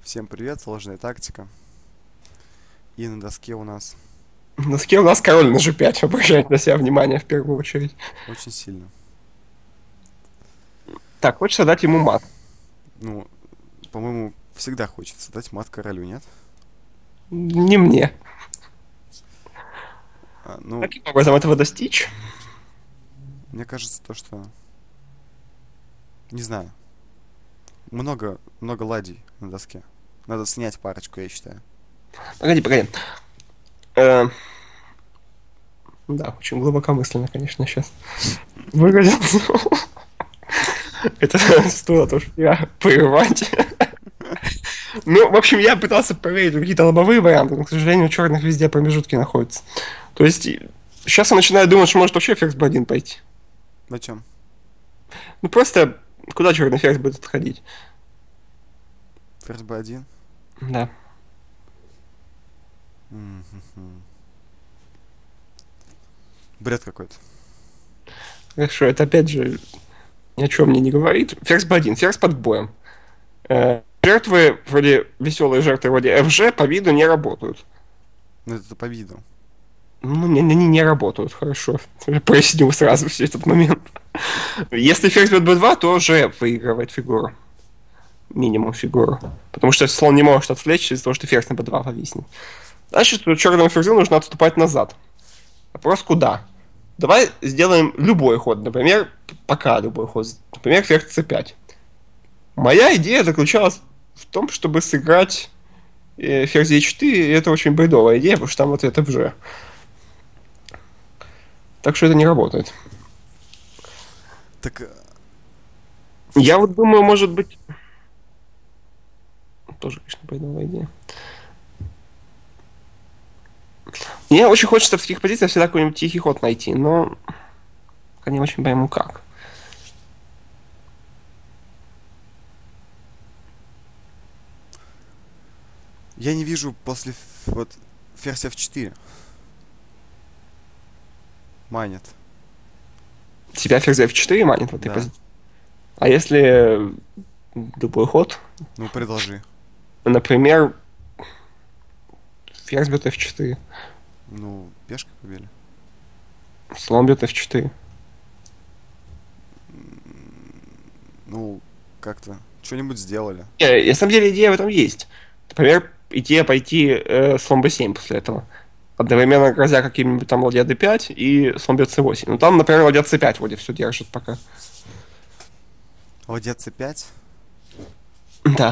Всем привет, сложная тактика. И на доске у нас На доске у нас король на g5 обращает на себя внимание в первую очередь. очень сильно. Так, хочется дать ему мат. Ну, по-моему, всегда хочется дать мат королю, нет? Не мне. Ну, Каким образом этого достичь? мне кажется, то, что... Не знаю. Много ладей на доске. Надо снять парочку, я считаю. Погоди, погоди. Э, да, очень глубокомысленно, конечно, сейчас выразился. Это стоило тоже я прерывать. Ну, в общем, я пытался проверить какие-то лобовые варианты, но, к сожалению, у черных везде промежутки находятся. То есть, сейчас я начинаю думать, что может вообще ферзь b1 пойти. На чем? Ну, просто куда черный ферзь будет отходить? Ферзь b1? Да. Бред какой-то. Хорошо, это опять же ни о чем мне не говорит. Ферзь b1, ферзь под боем. Жертвы, вроде веселые жертвы вроде FG по виду не работают. Ну, это по виду. Ну, они не работают, хорошо. Поясню сразу все этот момент. Если ферзь бьет b2, то G выигрывает фигуру. Минимум фигуру. Потому что слон не может отвлечься из-за того, что ферзь на b2 повиснет. Значит, черному ферзю нужно отступать назад. Вопрос куда? Давай сделаем любой ход. Например, пока любой ход. Например, ферзь c5. Моя идея заключалась в том, чтобы сыграть ферзь e4, и это очень бредовая идея, потому что там вот это FG. Так что это не работает. Так, Я вот думаю, может быть... Тоже, конечно, бредовая идея. Мне очень хочется в таких позициях всегда какой-нибудь тихий ход найти, но я не очень пойму как. я не вижу после вот ферзь f4. Манит. Тебя ферзь f4 манит в этой Да. позиции. А если любой ход, Ну, предложи. например, ферзь бьет f4, Ну, пешка побили. слон бьет f4. Ну, как-то. Что-нибудь сделали. На самом деле идея в этом есть. Например, идея пойти слон b7 после этого. Одновременно грозя каким-нибудь там ладья d5 и слон бьет c8. Ну там, например, ладья c5 вроде все держит пока. Ладья c5. Да.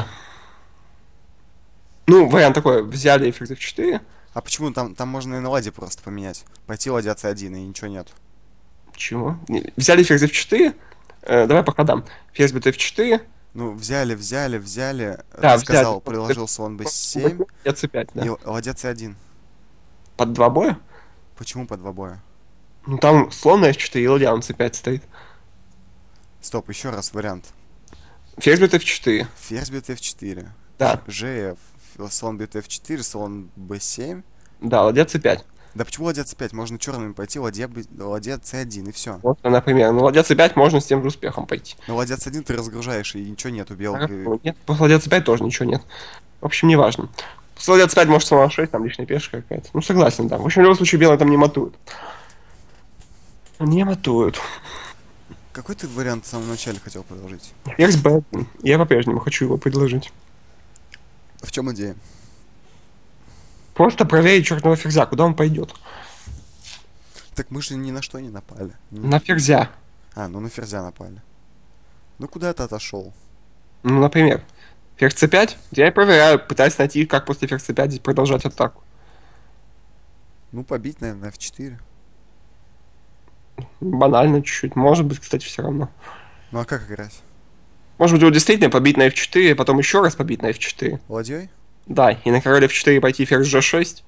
Ну, вариант такой. Взяли ферзь f4. А почему там можно и на ладе просто поменять? Пойти ладья c1 и ничего нет. Чего? Взяли ферзь f4. Давай по ходам. Ферзь бьет f4. Ну, взяли. Да, Ты взяли. сказал, предложил слон b7 Ладья c5, и да. ладья c1. Под два боя? Почему по два боя? Ну там слон на f4 и ладья на c5 стоит. Стоп, еще раз вариант. Ферзь бьет f4. Ферзь бьет f4. Да. Gf. Слон бьет f4, слон b7. Да, ладья c5. Да почему ладья c5? Можно черными пойти, ладья c1 и все. Вот, например. Ну, ладья c5 можно с тем же успехом пойти. На ладья c1 ты разгружаешь, и ничего нет у белок. Хорошо, нет, после ладья c5 тоже ничего нет. В общем, неважно. После ладья c5 может слон h6, там лишняя пешка какая-то. Ну, согласен, да. В общем, в любом случае, белые там не матуют. Не матуют. Какой ты вариант в самом начале хотел предложить? Ферзь b1. Я по-прежнему хочу его предложить. В чем идея? Просто проверить черного ферзя, куда он пойдет. Так мы же ни на что не напали. На ферзя. А, ну на ферзя напали. Ну куда ты отошел? Ну, например, ферзь c5. Я и проверяю, пытаюсь найти, как после ферзь c5 здесь продолжать атаку. Ну побить, наверное, f4. Банально чуть-чуть. Может быть, кстати, все равно. Ну а как играть? Может быть, его действительно побить на f4, а потом еще раз побить на f4. Ладьей? Да, и на король f4 пойти ферзь g6.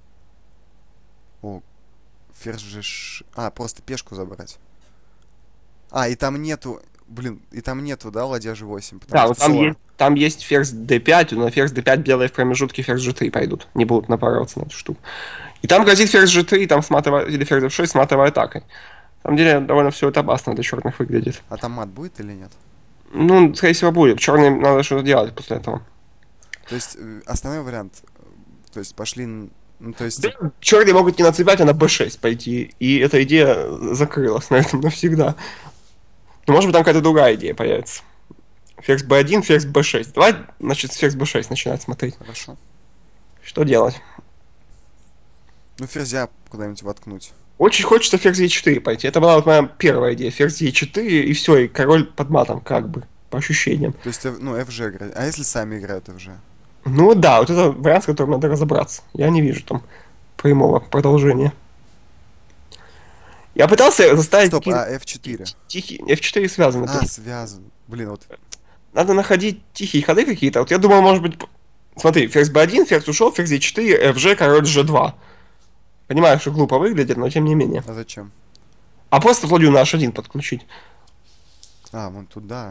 О, ферзь же... А, просто пешку забрать. А, и там нету... Блин, и там нету, да, ладья g8, потому Да, что вот там слон. есть, там есть ферзь d5, но на ферзь d5 белые в промежутке ферзь g3 пойдут. Не будут напарываться на эту штуку. И там грозит ферзь g3, там или ферзь f6 с матовой атакой. На самом деле, довольно все это опасно для черных выглядит. А там мат будет или нет? Ну, скорее всего, будет. Черным надо что-то делать после этого. То есть основной вариант, то есть пошли, ну то есть, Да, черные могут не на c5, а на b6 пойти. И эта идея закрылась на этом навсегда. Но может быть там какая-то другая идея появится. Ферзь b1, ферзь b6. Давай, значит, с ферзь b6 начинать смотреть. хорошо. Что делать? Ну ферзя куда-нибудь воткнуть. Очень хочется ферзь e4 пойти. Это была вот моя первая идея. Ферзь e4 и все, и король под матом, как бы, по ощущениям. То есть, ну, FG играть. А если сами играют FG? Ну да, вот это вариант, с которым надо разобраться. Я не вижу там прямого продолжения. Я пытался заставить Стоп, какие-то а F4? тихие... F4 связаны. А, связан. Блин, вот. Надо находить тихие ходы какие-то. Вот я думал, может быть... Смотри, ферзь b1, ферзь ушел, ферзь e4, fg, король g2. Понимаю, что глупо выглядит, но тем не менее. А зачем? А просто ладью на h1 подключить. А, вон туда.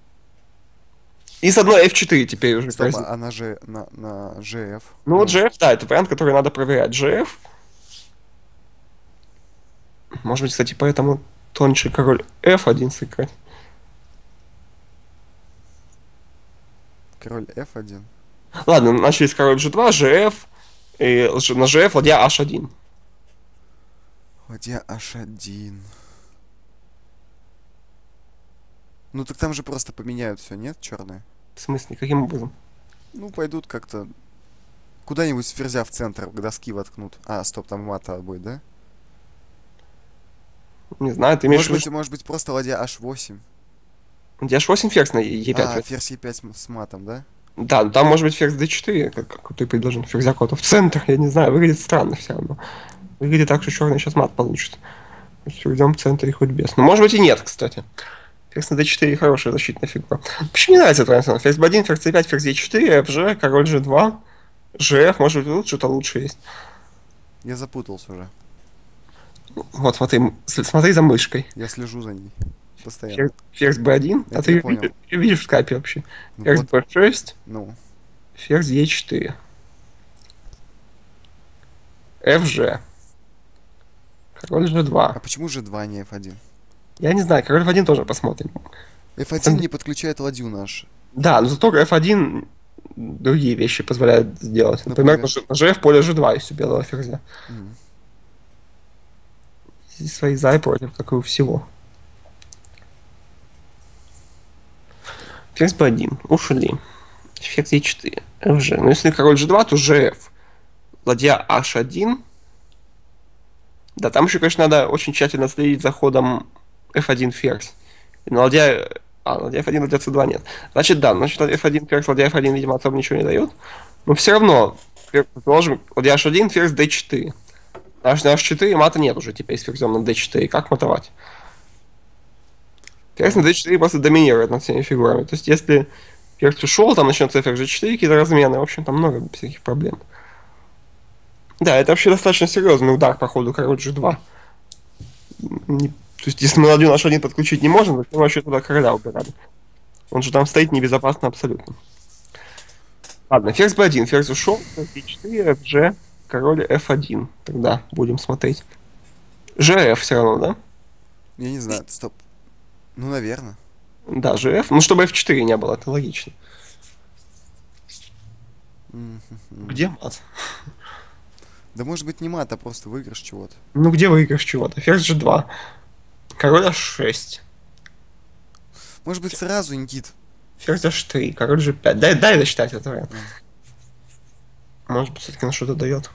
И с одной f4 теперь уже. Стоп, а на G, на GF? Ну вот GF, да, это вариант, который надо проверять. GF. Может быть, кстати, поэтому тоньше король f1 сыграть. Король F1. Ладно, начали с король g2, GF, и на GF ладья h1. Ладья H1. Ну так там же просто поменяют все, нет, черные? В смысле, каким образом? Ну, пойдут как-то куда-нибудь с ферзя в центр к доски воткнут. А, стоп, там мата будет, да? Не знаю, ты имеешь в виду... Может быть, просто ладья H8. Ладья h8 ферзь на e5. А, ферзь E5 с матом, да? Да, ну там может быть ферзь d4, как ты предложил, ферзя куда-то в центр, я не знаю, выглядит странно все равно. Выглядит так, что черный сейчас мат получит. То есть ферзем в центре хоть без. Но может быть и нет, кстати. Ферзь на d4 хорошая защитная фигура. Почему не нравится этот вариант? Ферзь b1, ферзь c5, ферзь e4, fg, король g2, gf, может быть тут что-то лучше есть. Я запутался уже. Вот, смотри, смотри за мышкой. Я слежу за ней. Постоянно. Ферзь b1, Это а ты я понял. видишь в скайпе вообще. Ну Ферзь вот, b6, ну. ферзь e4. fg. Король А g2. почему же 2, не F1? Я не знаю, король f1 тоже посмотрим. F1 не подключает ладью наш. Да, но зато f1 другие вещи позволяет сделать. Например, Например? на g в поле g2 есть у белого ферзя. Мгм. Здесь свои за и против, как и у всего. Ферзь b1. Ушли. Ферзь e4. fg. Но если король g2, то gf. Ладья h1. Да, там еще, конечно, надо очень тщательно следить за ходом f1 ферзь. И на ладья... ладья f1, ладья c2 нет. Значит, да, значит, f1 ферзь, ладья f1, видимо, особо ничего не дает. Но все равно, предположим, ладья h1, ферзь d4. На h4 мата нет уже теперь с ферзем на d4. Как матовать? Ферзь на d4 просто доминирует над всеми фигурами. То есть, если ферзь ушел, там начнется ферзь g4, какие-то размены. В общем, там много всяких проблем. Да, это вообще достаточно серьезный удар по ходу король g2. То есть, если мы ладью на h1 подключить не можем, то мы вообще туда короля убирали. Он же там стоит небезопасно абсолютно. Ладно, ферзь b1, ферзь ушел, ферзь e4, fg, король f1. Тогда будем смотреть. gf все равно, да? Я не знаю, стоп. Ну, наверное. Да, gf. Ну, чтобы f4 не было, это логично. Где мат? Да может быть не мат, а просто выигрыш чего-то. Ну, где выигрыш чего-то? Ферзь g2. Король h6. Может быть сразу, Никит. Ферзь h3, король g5. Дай досчитать это вариант. Может быть, все-таки на что-то дает.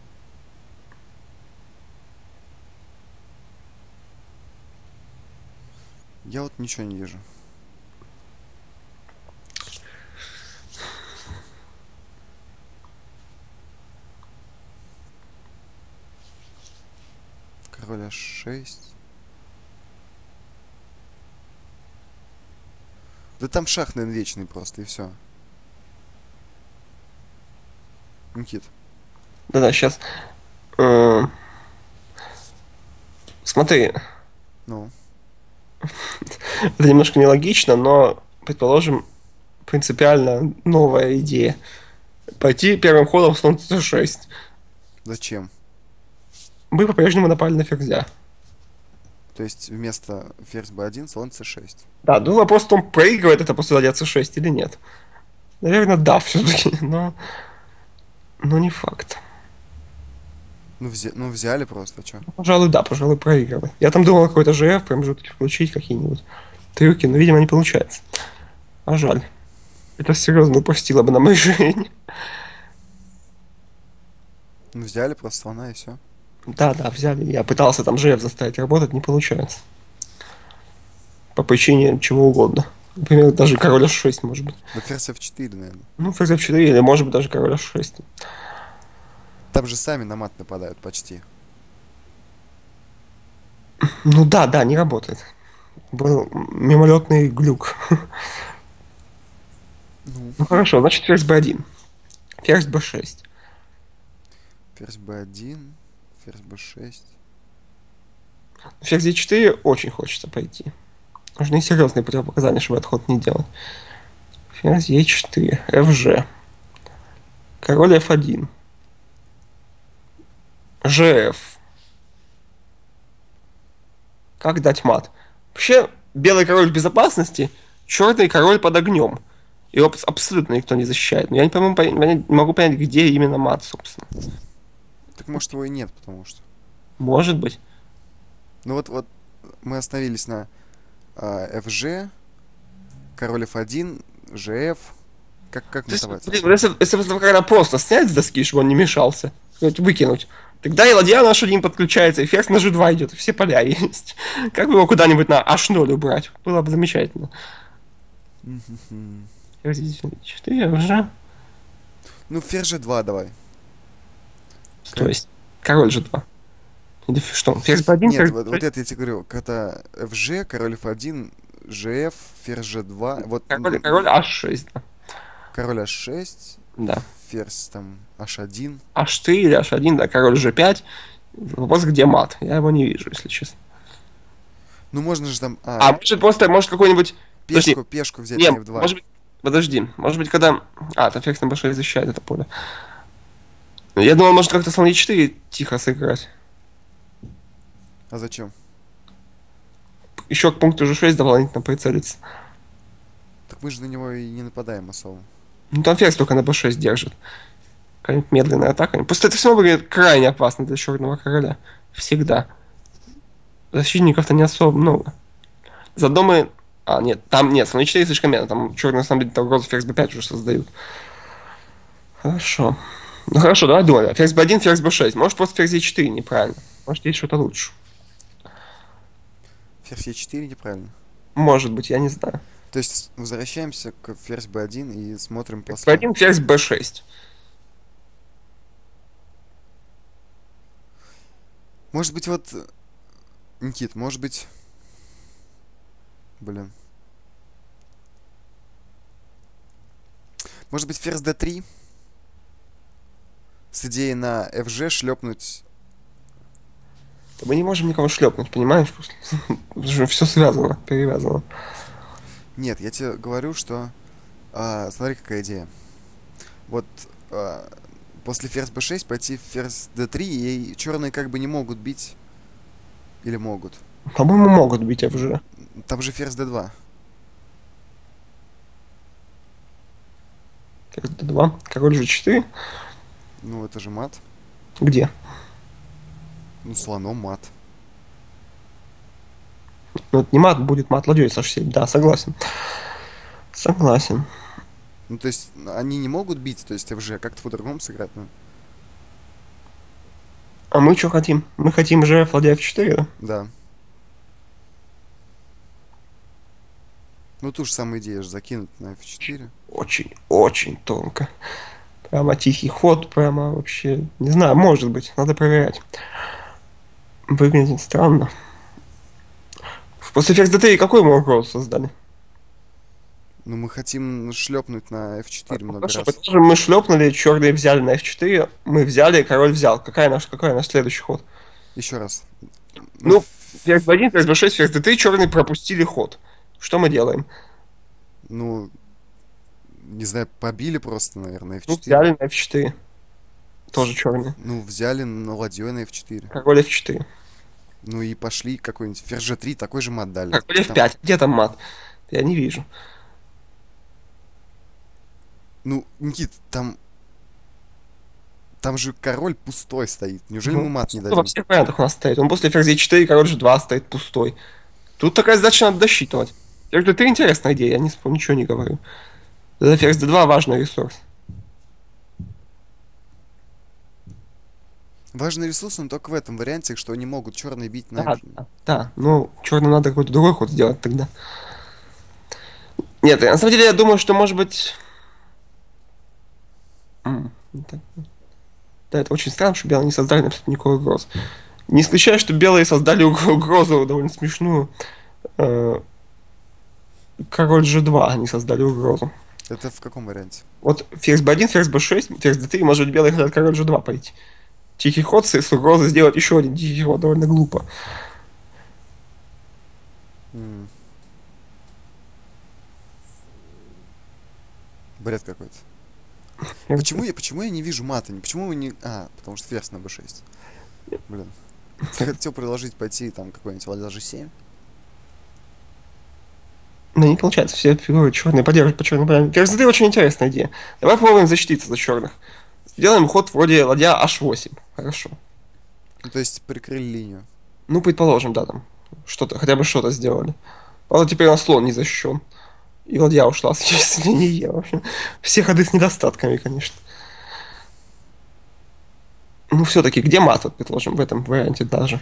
Я вот ничего не вижу. Король H6. Да там шах, наверное, вечный просто, и все. Никит. Да-да, сейчас. Смотри, Ну. это немножко нелогично, но, предположим, принципиально новая идея. Пойти первым ходом слон c6. Зачем? Мы по-прежнему напали на ферзя. То есть вместо ферзь b1 слон c6. Да, ну вопрос в том, проигрывает это после ладья c6 или нет. Наверное, да, все-таки, но не факт. Ну, взяли просто, чё? Пожалуй, да, пожалуй, проигрывает. Я там думал какой-то ЖФ промежутки включить, какие-нибудь трюки, но, видимо, не получается. А жаль. Это серьезно упустило бы на мою жизнь. Ну, взяли просто слона и все. Да, да, взяли. Я пытался там ЖФ заставить работать, не получается. По причине чего угодно. Например, даже король h6, может быть. Да ферзь f4, наверное. Ну, ферзь f4 или, может быть, даже король h6. Там же сами на мат нападают почти. Ну да, да, не работает. Был мимолетный глюк. Ну, Ну хорошо, значит ферзь b1. Ферзь b6. ферзь b1, ферзь b6. Ферзь e4 очень хочется пойти. Нужны серьезные противопоказания, чтобы этот ход не делать. Ферзь e4, fg. Король f1. gf. Как дать мат? Вообще, белый король в безопасности, черный король под огнем. Его абсолютно никто не защищает. Но я не, я не могу понять, где именно мат, собственно. Так может его и нет, потому что. Может быть. Ну вот мы остановились на FG, король F1, GF. Как То есть, мотовать? блин, вот если этого короля просто снять с доски, чтобы он не мешался, выкинуть, тогда и ладья на h1 подключается, и ферзь на g2 идет, и все поля есть. Как бы его куда-нибудь на h0 убрать? Было бы замечательно. Ферзь 4 уже. Ну, ферзь G2 давай. То есть, король g2. Или что? Ферзь b1, Нет, ферзь вот b6, это я тебе говорю, когда FG, король F1, GF, ферзь G2, вот король h6, да. король H6, Да. ферзь там H1. h4 или h1, да, король g5. Вопрос, где мат? Я его не вижу, если честно. Ну, можно же там... А, может просто, может какой-нибудь... Подожди, пешку взять не, на F2. может быть, подожди, может быть, когда... А, там ферзь на b6 защищает это поле. Я думал, может как-то слон e4 тихо сыграть. А зачем? Еще к пункту g6 дополнительно прицелиться. Так мы же на него и не нападаем особо. Ну там ферзь только на b6 держит. Какая-нибудь медленная атака. Просто это все выглядит крайне опасно для черного короля. Всегда. Защитников-то не особо много. Заодно мы... А, нет, там нет, слон e4 слишком медленно. Там черные, на самом деле, угрозу ферзь b5 уже создают. Хорошо. Ну хорошо, давай думай. Ферзь b1, ферзь b6. Может, просто ферзь e4 неправильно. Может, есть что-то лучше. Ферзь E4 неправильно. Может быть, я не знаю. То есть возвращаемся к ферзь B1 и смотрим Ферзь после. b1, ферзь b6. Может быть, вот... Никит, может быть... Блин. Может быть, ферзь D3? С идеей на FG шлепнуть... Мы не можем никого шлепнуть, понимаешь? Все связано, перевязано. Нет, я тебе говорю, что... смотри, какая идея. Вот после ферзь b6 пойти в ферзь d3, и черные как бы не могут бить. Или могут. По-моему, могут бить FG. Там же ферзь d2. Ферзь d2. Король g4. Ну, это же мат. Где? Ну, слоном мат. Ну, это не мат, будет мат ладьей с h7. Да, согласен. Согласен. Ну, то есть, они не могут бить, то есть FG, как-то по-другому сыграть, ну. А мы что хотим? Мы хотим же ладья f4, да? Да. Ну, ту же самую идею же закинуть на f4. Очень, очень тонко. Прямо тихий ход, прямо вообще... Не знаю, может быть, надо проверять. Выглядит странно. После ферзь d3 какой мы угрозу создали? Ну, мы хотим шлепнуть на f4 много Хорошо, раз. предположим, мы шлепнули, черные взяли на f4, мы взяли, король взял. Какой наш следующий ход? Еще раз. Ну, Ну, ферзь b1, ферзь b6, ферзь d3, черные пропустили ход. Что мы делаем? ну, не знаю, побили просто, наверное, Ну, f4. взяли на f4. Тоже черные. Ну, взяли на ладьей на f4. Король f4. Ну и пошли какой-нибудь ферзь g3, такой же мат дали. Король Там, f5. Где там мат? Я не вижу. Ну, Никит, там же король пустой стоит. Неужели мы Ну, мат не во дадим? всех вариантах у нас стоит. Он после ферзь e4, король g2 стоит пустой. Тут такая задача надо досчитывать. Ферзь d3 интересная идея, я ничего не говорю. За ферзь d2 важный ресурс. Важный ресурс, но только в этом варианте, что они могут черные бить на... Да, да, да. Ну, черным надо какой-то другой ход сделать тогда. Нет, на самом деле я думаю, что может быть... Да, да, это очень странно, что белые не создали абсолютно никакой угрозы. Не исключаю, что белые создали угрозу довольно смешную. Э, Король G2 они создали угрозу. Это в каком варианте? Вот ферзь b1, ферзь b6, ферзь d3, может быть, белые хотят король G2 пойти. Тихий ход с угрозой сделать еще один тихий ход довольно глупо. М, Бред какой-то. Почему я не вижу мата? Почему вы не... потому что ферзь на b6. Блин. Я хотел предложить пойти там какой-нибудь ладья g7. Но не получается, все фигуры черные поддерживают по черным полям. Ферзь d3 очень интересная идея. Давай попробуем защититься за черных. Сделаем ход вроде ладья h8. Хорошо. Ну, то есть прикрыли линию. Ну, предположим, да, там. Что-то, хотя бы что-то сделали. Правда, теперь у нас слон не защищен. И ладья ушла с линии Е. В общем, все ходы с недостатками, конечно. Ну, все-таки, где мат, вот, предложим, в этом варианте даже?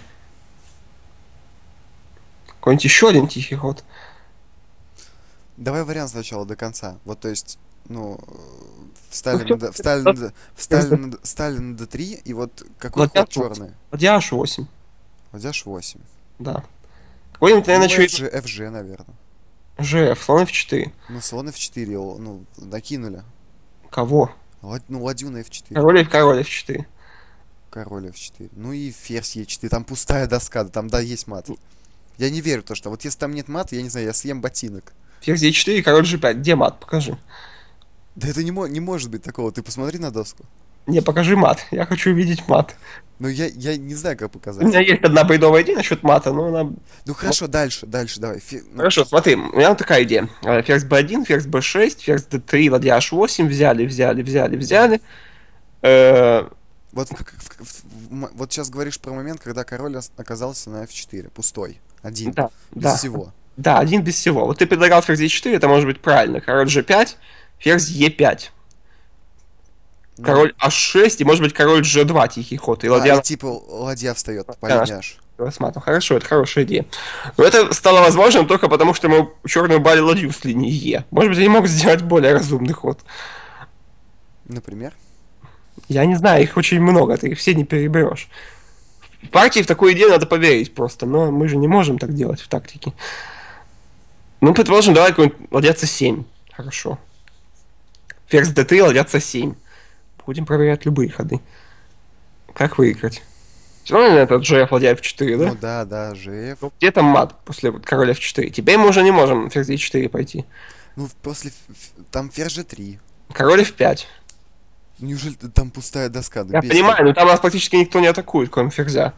Какой-нибудь еще один тихий ход. Давай вариант сначала до конца. Вот, то есть, ну, Ну, встали всё, на, д- встали на, д- встали ферзь на, д- встали на d3, и вот какой ладья ход h8. черный? Ладья h8, Ладья h8. да. Какой-нибудь, Ну, наверное, еще FG, наверное. GF, слон f4. Ну, слон f4, ну, накинули. Кого? Ну, ладью на f4. Король f4. Король f4. Ну и ферзь e4. Там пустая доска, там, да, есть мат. Я не верю в то, что вот если там нет мата, я не знаю, я съем ботинок. Ферзь e4, король g5. Где мат? Покажи. Да это не может быть такого. Ты посмотри на доску. Не, покажи мат. Я хочу видеть мат. Ну, я не знаю, как У показать. меня есть одна бредовая идея насчет мата, но она... Ну, хорошо, дальше, давай. Хорошо, смотри, у меня вот такая идея. Ферзь b1, ферзь b6, ферзь d3, ладья h8, взяли. Э, Вот, вот сейчас говоришь про момент, когда король оказался на f4, пустой, один, Да, без да. всего. Да, один без всего. Вот ты предлагал ферзь e4, это может быть правильно. Король g5, ферзь e5, Ну, король h6 и может быть король g2 тихий ход. И и ладья... типа ладья встает по Да, линии h. рассматривал. Хорошо, это хорошая идея. Но это стало возможным только потому, что мы черную убрали ладью с линии Е. Может быть, они могут сделать более разумный ход. Например. Я не знаю, их очень много, ты их все не переберешь. В партии в такую идею надо поверить просто, но мы же не можем так делать в тактике. Ну, предположим, давай какой-нибудь ладья c7. Хорошо. Ферзь d3, ладья c7. Будем проверять любые ходы. Как выиграть? Все равно это GF ладья f4, да? Ну да, GF. Ну, где там мат после вот короля f4? Теперь мы уже не можем ферзь e4 пойти. Ну, там ферзь g3. Король f5. Неужели там пустая доска? Да Я бесит. понимаю, но там нас практически никто не атакует, кроме ферзя.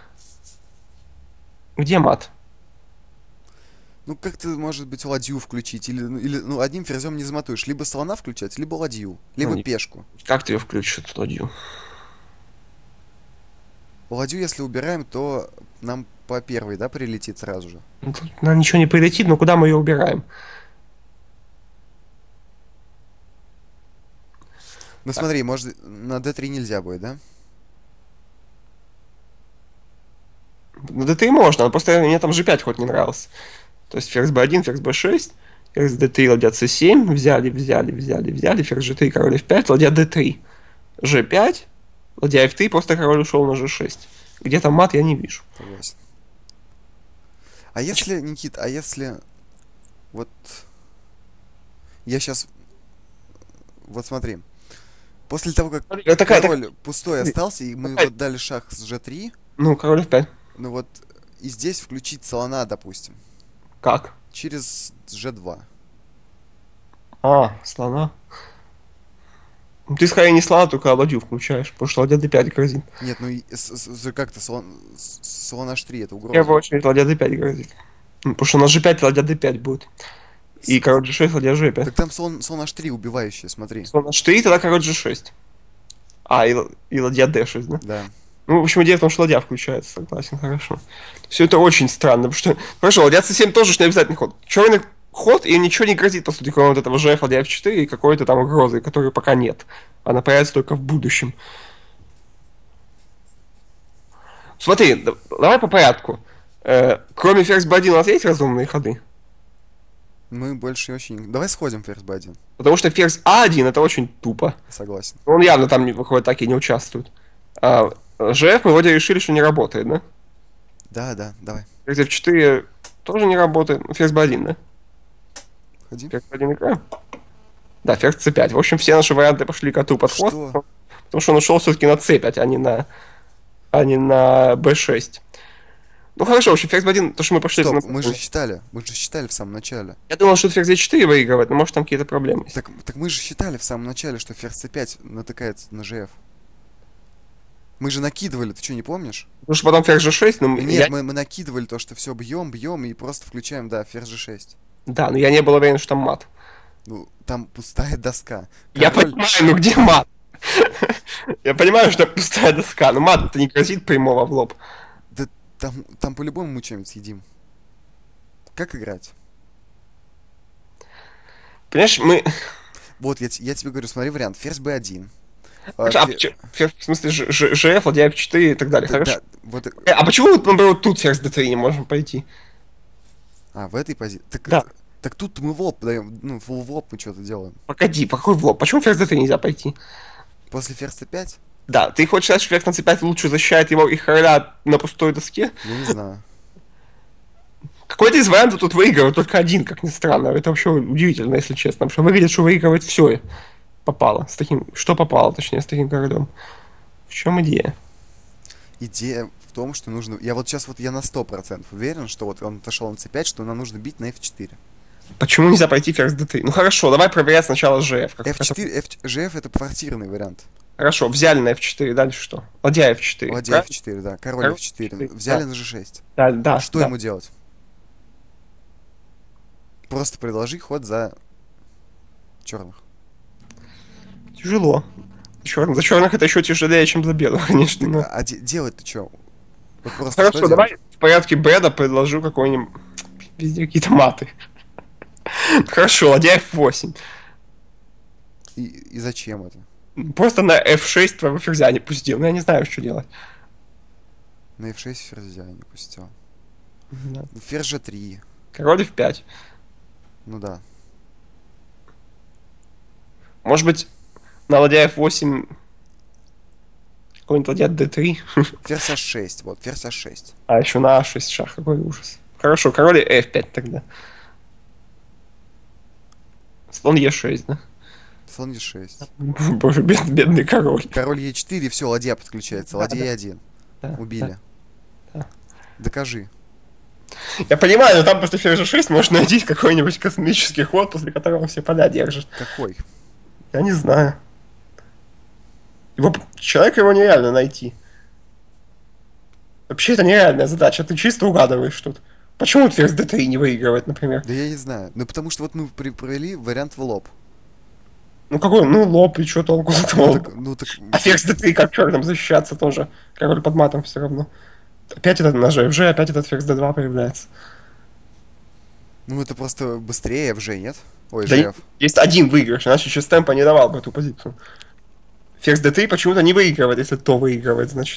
Где мат? Ну, как ты, может быть, ладью включить? Или одним ферзем не замотуешь. Либо слона включать, либо ладью. Либо не- пешку. Как ты ее включишь, эту ладью? Ладью, если убираем, то нам по первой, да, прилетит сразу же. Ну, тут нам ничего не прилетит, но куда мы ее убираем? Ну смотри, может, на d3 нельзя будет, да? Ну, да ты можно, просто мне там g5 хоть не нравился. То есть ферзь b1, ферзь b6, ферзь d3, ладья c7, взяли, ферзь g3, король f5, ладья d3, g5, ладья f3, просто король ушел на g6. Где там мат, я не вижу. Согласен. А если, Никит, вот я сейчас, вот смотри, после того, как король пустой остался, и мы вот дали шаг с g3, Ну, король f5. ну вот, и здесь включить слона, допустим, Как? через g2. Слона. Ну, ты скорее не слона, только ладью включаешь, потому что ладья d5 грозит. Нет, ну как-то слон h3, это В угроза. первую очередь ладья d5 грозит. Ну, потому что на g5 ладья d5 будет. И король G6, ладья G5. Так там слон H3 убивающий, смотри. Слон H4, тогда король G6. А, и ладья D6, да? Да. Ну, в общем, идея в том, что ладья включается, согласен, хорошо. Все это очень странно, потому что... Хорошо, ладья C7 тоже не обязательный ход. Черный ход, и ничего не грозит, по сути, кроме вот этого GF, ладья F4 и какой-то там угрозы, которой пока нет. Она появится только в будущем. Смотри, давай по порядку. Кроме ферзь B1 у нас есть разумные ходы? Мы больше очень... Давай сходим ферзь B1. Потому что ферзь А1 это очень тупо. Согласен. Он явно там в какой атаке не участвует. А GF мы вроде решили, что не работает, да? Да, давай. Ферзь F4 тоже не работает. Ну, ферзь B1, да? Ходи. Ферзь B1 играем? Да, ферзь C5. В общем, все наши варианты пошли коту под хвост. Что? Потому что он ушел все-таки на C5, а не на B6. Ну хорошо, в общем, ферзь B1, то, что мы пошли... Стоп, мы же считали в самом начале. Я думал, что ферзь E4 выигрывает, но может там какие-то проблемы есть. Так мы же считали в самом начале, что ферзь C5 натыкается на GF. Мы же накидывали, ты что, не помнишь? Потому что потом ферзь G6, но... Нет, мы накидывали то, что все бьем и просто включаем, да, ферзь G6. Да, но я не был уверен, что там мат. Ну, там пустая доска. Я понимаю, ну где мат? Я понимаю, что пустая доска, но мат-то не грозит прямого в лоб. Да там по-любому мы что-нибудь съедим. Как играть? Понимаешь, мы... Вот, я тебе говорю, смотри вариант. Ферзь B1. В смысле, GF, ладья F4 и так далее, хорошо? Да, вот, А почему, например, тут ферзь D3 не можем пойти? в этой позиции. Да. Так тут мы в лоб даем, ну, в лоб мы что-то делаем. Погоди, какой в лоб? Почему ферзь D3 нельзя пойти? После ферзь C5? Да, ты хочешь сказать, что ферзь на C5 лучше защищает его и короля на пустой доске? Я не знаю. Какой-то из вариантов тут выигрывает только один, как ни странно. Это вообще удивительно, если честно. Потому что выглядит, что выигрывает все попало. Что попало, точнее, с таким королем. В чем идея? Идея в том, что нужно... Я на 100% уверен, что вот он отошел на C5, что нам нужно бить на F4. Почему нельзя пойти ферзь D3? Ну хорошо, давай проверять сначала GF. GF это квартирный вариант. Хорошо, взяли на F4, дальше что? Ладья F4. Ладья F4, да. Король F4. Взяли на G6. Да. Что ему делать? Просто предложи ход за черных. Тяжело. За черных это еще тяжелее, чем за белых, конечно. Но... А делать-то что? Вот просто хорошо, давай в порядке беда предложу какой-нибудь... Везде какие-то маты. Хорошо, ладья F8. И зачем это? Просто на F6 твоего ферзя не пустил. Ну я не знаю, что делать. На F6 ферзя не пустил. Да. Ферзь G3. Король F5. Ну да. Может быть, на ладья F8 какой-нибудь ладья D3. Ферзь H6, вот, ферзь H6. А еще на A6 шах, какой ужас. Хорошо, король F5 тогда. Слон E6, да? Слон E6. Боже, бедный король. Король E4, все, ладья подключается. Ладья E1. Убили. Да. Докажи. Я понимаю, но там после ферзя 6 можно найти какой-нибудь космический ход, после которого все поля держат. Какой? Я не знаю. Человека его нереально найти. Вообще это нереальная задача, ты чисто угадываешь тут. Почему ферзь d3 не выигрывает, например? Да я не знаю. Ну потому что вот мы провели вариант в лоб. Ну какой? Ну лоб, и что толку? Так... А ферзь d3 как черным защищаться тоже. Король под матом все равно. Опять этот на GFG, опять этот ферзь d2 появляется. Ну это просто быстрее FG, нет? Ой, да GF. Есть один выигрыш, иначе сейчас темпа не давал бы эту позицию. Ферзь d3 почему-то не выигрывает, если то выигрывает, значит.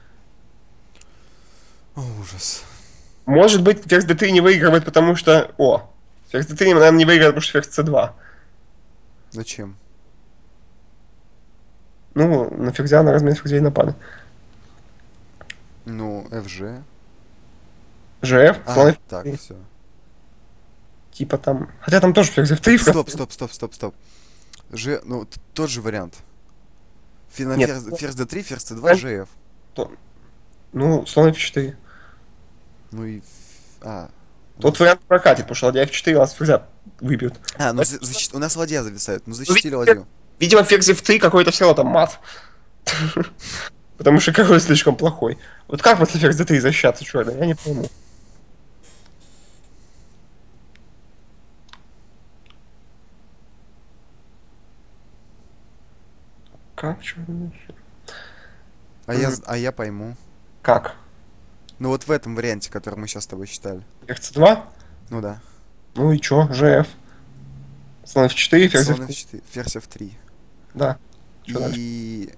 О, ужас. Может быть, ферзь d3 не выигрывает, потому что... Ферзь d3, наверное, не выигрывает, потому что ферзь c2. Зачем? Ну, на ферзя, на размен ферзей напали. Ну, FG. GF, слон так, все. Типа там... Хотя там тоже ферзь f3. Стоп. Ну, тот же вариант. Нет. Ферзь d3, ферзь c2, GF. Ну, слон f4. Ну и... Тот вариант прокатит, потому что ладья f4 у нас ферзя выбьют. Ну у нас ладья зависает, ну защитили ладью. Видимо, ферзь f3 какой-то все равно там мат. Потому что король слишком плохой. Вот как после ферзь d3 защищаться, черный? Я не пойму. Как? Чё? А я пойму. Как? Ну вот в этом варианте, который мы сейчас с тобой считали. Ферзь c2? Ну да. Ну и чё? ЖФ. Слон f4, ферзь Слон f3. f4, ферзь f3. Да. Чё дальше? И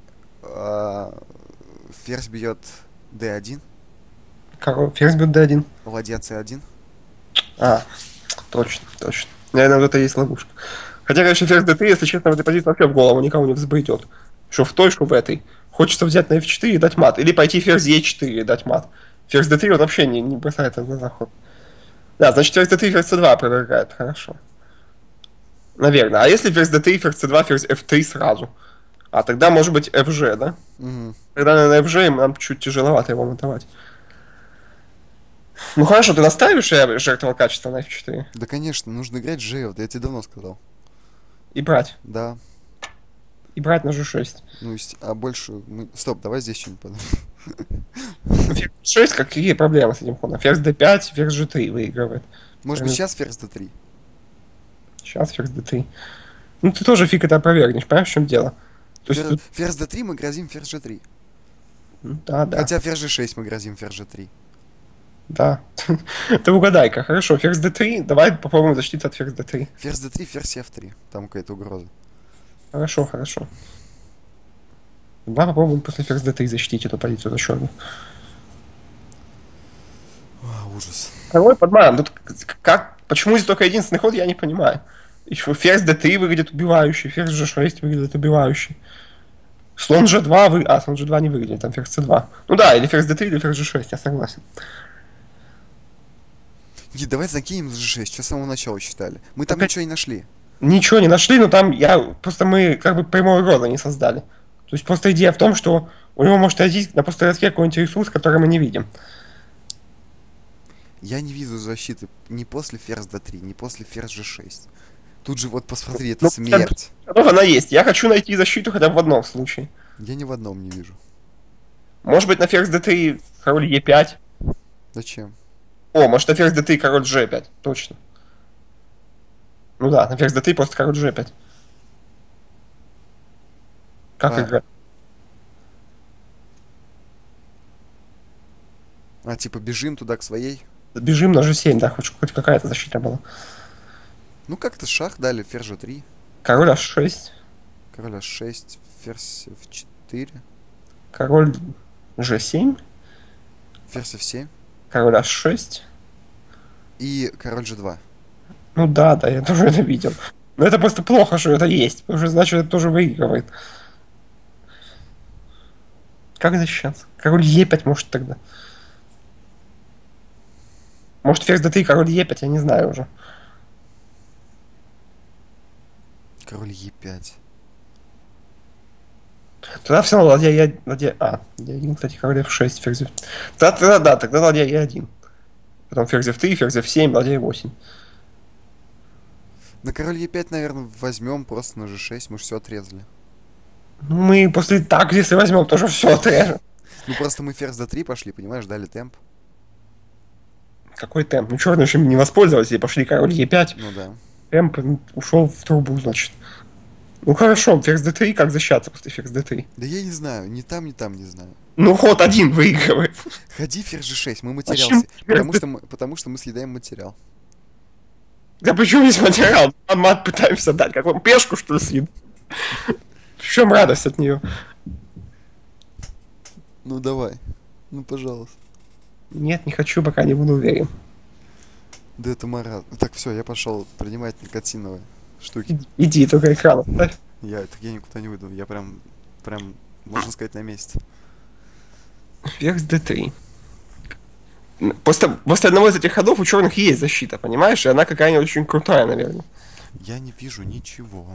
ферзь бьет d1, Король. Ферзь бьет d1. ладья c1. А, точно, точно. Наверное, вот это и есть ловушка. Хотя, конечно, ферзь d3, если честно, в этой позиции вообще в голову никому не взбредет. Что в той, что в этой. Хочется взять на f4 и дать мат. Или пойти ферзь e4 и дать мат. Ферзь d3 вот вообще не бросается в глаза ход. Да, значит, ферзь d3, ферзь c2 опровергает. Хорошо. Наверное. А если ферзь d3, ферзь c2, ферзь f3 сразу? А тогда может быть fg, да? Угу. Тогда, наверное, fg нам чуть тяжеловато его матовать. Ну хорошо, ты настаиваешь, что я жертвовал качество на f4? Да, конечно, нужно играть G, вот я тебе давно сказал. И брать. Да. И брать на g6. Ну, а больше... Стоп, давай здесь что-нибудь подумаем. Ферзь 6, какие проблемы с этим ходом? Ферзь d5, ферзь g3 выигрывает. Может быть, сейчас ферзь d3? Сейчас ферзь d3. Ну ты тоже фиг это опровергнешь, понимаешь, в чем дело? То есть тут... Ферзь d3 мы грозим ферзь g3. Да, да. Хотя ферзь g6 мы грозим ферзь g3. Да. Ты угадай-ка. Хорошо, ферзь d3. Давай попробуем защититься от ферзь d3. Ферзь d3, ферзь f3. Там какая-то угроза. Хорошо, хорошо. Давай попробуем после ферзь d3 защитить эту позицию за черную. Ужас. Король под маном. Тут как? Почему здесь только единственный ход, я не понимаю. Еще ферзь d3 выглядит убивающий, ферзь g6 выглядит убивающий. Слон g2 слон g2 не выглядит, там ферзь c2. Ну да, или ферзь d3, или ферзь g6, я согласен. Нет, давай закинем за g6, что с самого начала считали. Мы там Так, ничего не нашли. Ничего не нашли, но там мы как бы прямого рода не создали. То есть просто идея в том, что у него может найти на пустой какой-нибудь ресурс, который мы не видим. Я не вижу защиты ни после ферзь d3, ни после ферзь g6. Тут же вот посмотри, это смерть. Она есть. Я хочу найти защиту хотя бы в одном случае. Я ни в одном не вижу. Может быть на ферзь d3 король e5. Зачем? О, может на ферзь d3 король g5. Точно. Ну да, на ферзь d3 просто король g5. Как играть? Типа бежим туда к своей? Бежим на g7, да, хоть какая-то защита была. Ну как-то шах дали, ферзь g3. Король h6. Король h6, ферзь f4. Король g7. Ферзь f7. Король h6. И король g2. Ну да, я тоже это видел. Но это просто плохо, что это есть. Потому что значит, это тоже выигрывает. Как защищаться? Король e5 может тогда. Может ферзь d3, король e5, я не знаю уже. Король e5. Тогда все равно ладья e1, кстати, король f6, ферзь f... Тогда ладья e1. Потом ферзь f3, ферзь f7, ладья e8. На король e5, наверное, возьмем просто на g6, мы же все отрезали. Ну, мы после так, если возьмем, тоже все отрежем. Ну просто мы ферзь d3 пошли, понимаешь, дали темп. Какой темп? Ну, черные же не воспользовались и пошли король e5. Ну да. Темп ушел в трубу, значит. Ну хорошо, ферзь d3, как защищаться после ферзь d3? Да я не знаю, ни там, не знаю. Ну, ход один выигрывает. Ходи ферзь g6, мы материал... Потому что мы съедаем материал. Да почему здесь материал? Мат пытаемся дать. Как вам пешку, что ли, съедать? В чем радость от нее? Ну давай. Ну пожалуйста. Нет, не хочу, пока не буду уверен. Да это Марат. Так, все, я пошел принимать никотиновые штуки. Иди, только экран оставь. Я никуда не выйду. Я прям, можно сказать, на месте. Ферзь d3. После одного из этих ходов у черных есть защита, понимаешь? И она какая-нибудь очень крутая, наверное. Я не вижу ничего.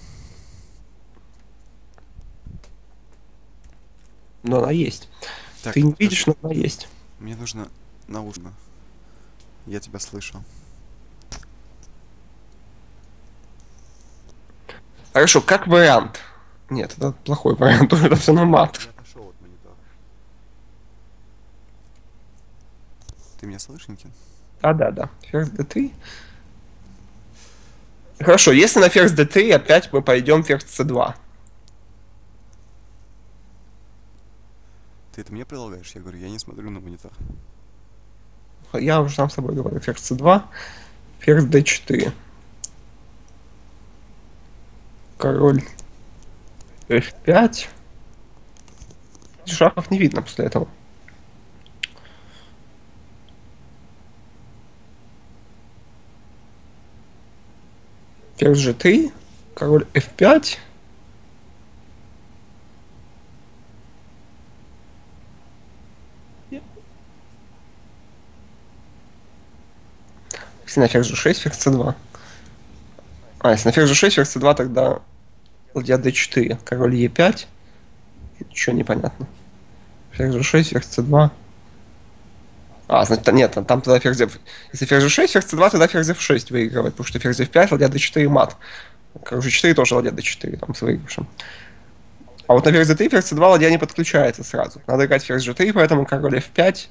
Но она есть. Так, Ты не видишь, но она есть. Мне нужно наушно. Я тебя слышу. Хорошо, как вариант. Нет, это плохой вариант, уже это все на мат. Я отошел от монитора. Ты меня слышишь, Никин? Да. Ферзь d3. Хорошо, если на ферзь d3 опять мы пойдем ферзь c2. Ты это мне предлагаешь? Я говорю, я не смотрю на монитор. Я уже сам с собой говорю. Ферзь c2, ферзь d4. Король f5. Шахов не видно после этого. Ферзь g3, король f5. Если на ферзь g6, ферзь c2. А, если на ферзь g6, ферзь c2, тогда ладья d4, король e5. Ничего непонятно. Ферзь g6, ферзь c2. А, значит, нет, там тогда ферзь f... Если ферзь g6, ферзь c2, тогда ферзь f6 выигрывает, потому что ферзь f5, ладья d4 мат. Король g4 тоже ладья d4, там с выигрышем. А вот на ферзь d3, ферзь c2 ладья не подключается сразу. Надо играть ферзь g3, поэтому король f5.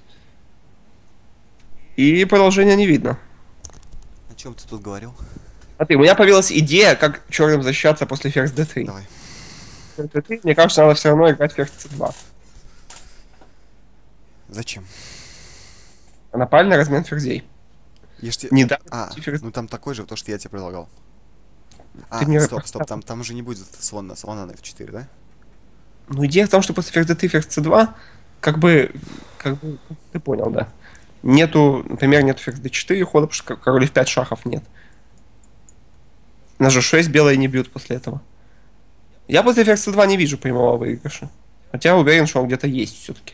И продолжения не видно. О чем ты тут говорил? Смотри, у меня появилась идея, как черным защищаться после ферзь d3. Давай. Ферзь d3, мне кажется, надо все равно играть ферзь c2. Зачем? Напали размен ферзей. Не да. Ну там такой же, то, что я тебе предлагал. Стоп, там уже не будет слона на f4, да? Ну, идея в том, что после ферзь d3, ферзь c2, как бы, ты понял, да. Например, нету ферзь d4 хода, потому что король f5 шахов нет. На g6 белые не бьют после этого. Я после ферзь c2 не вижу прямого выигрыша. Хотя уверен, что он где-то есть все-таки.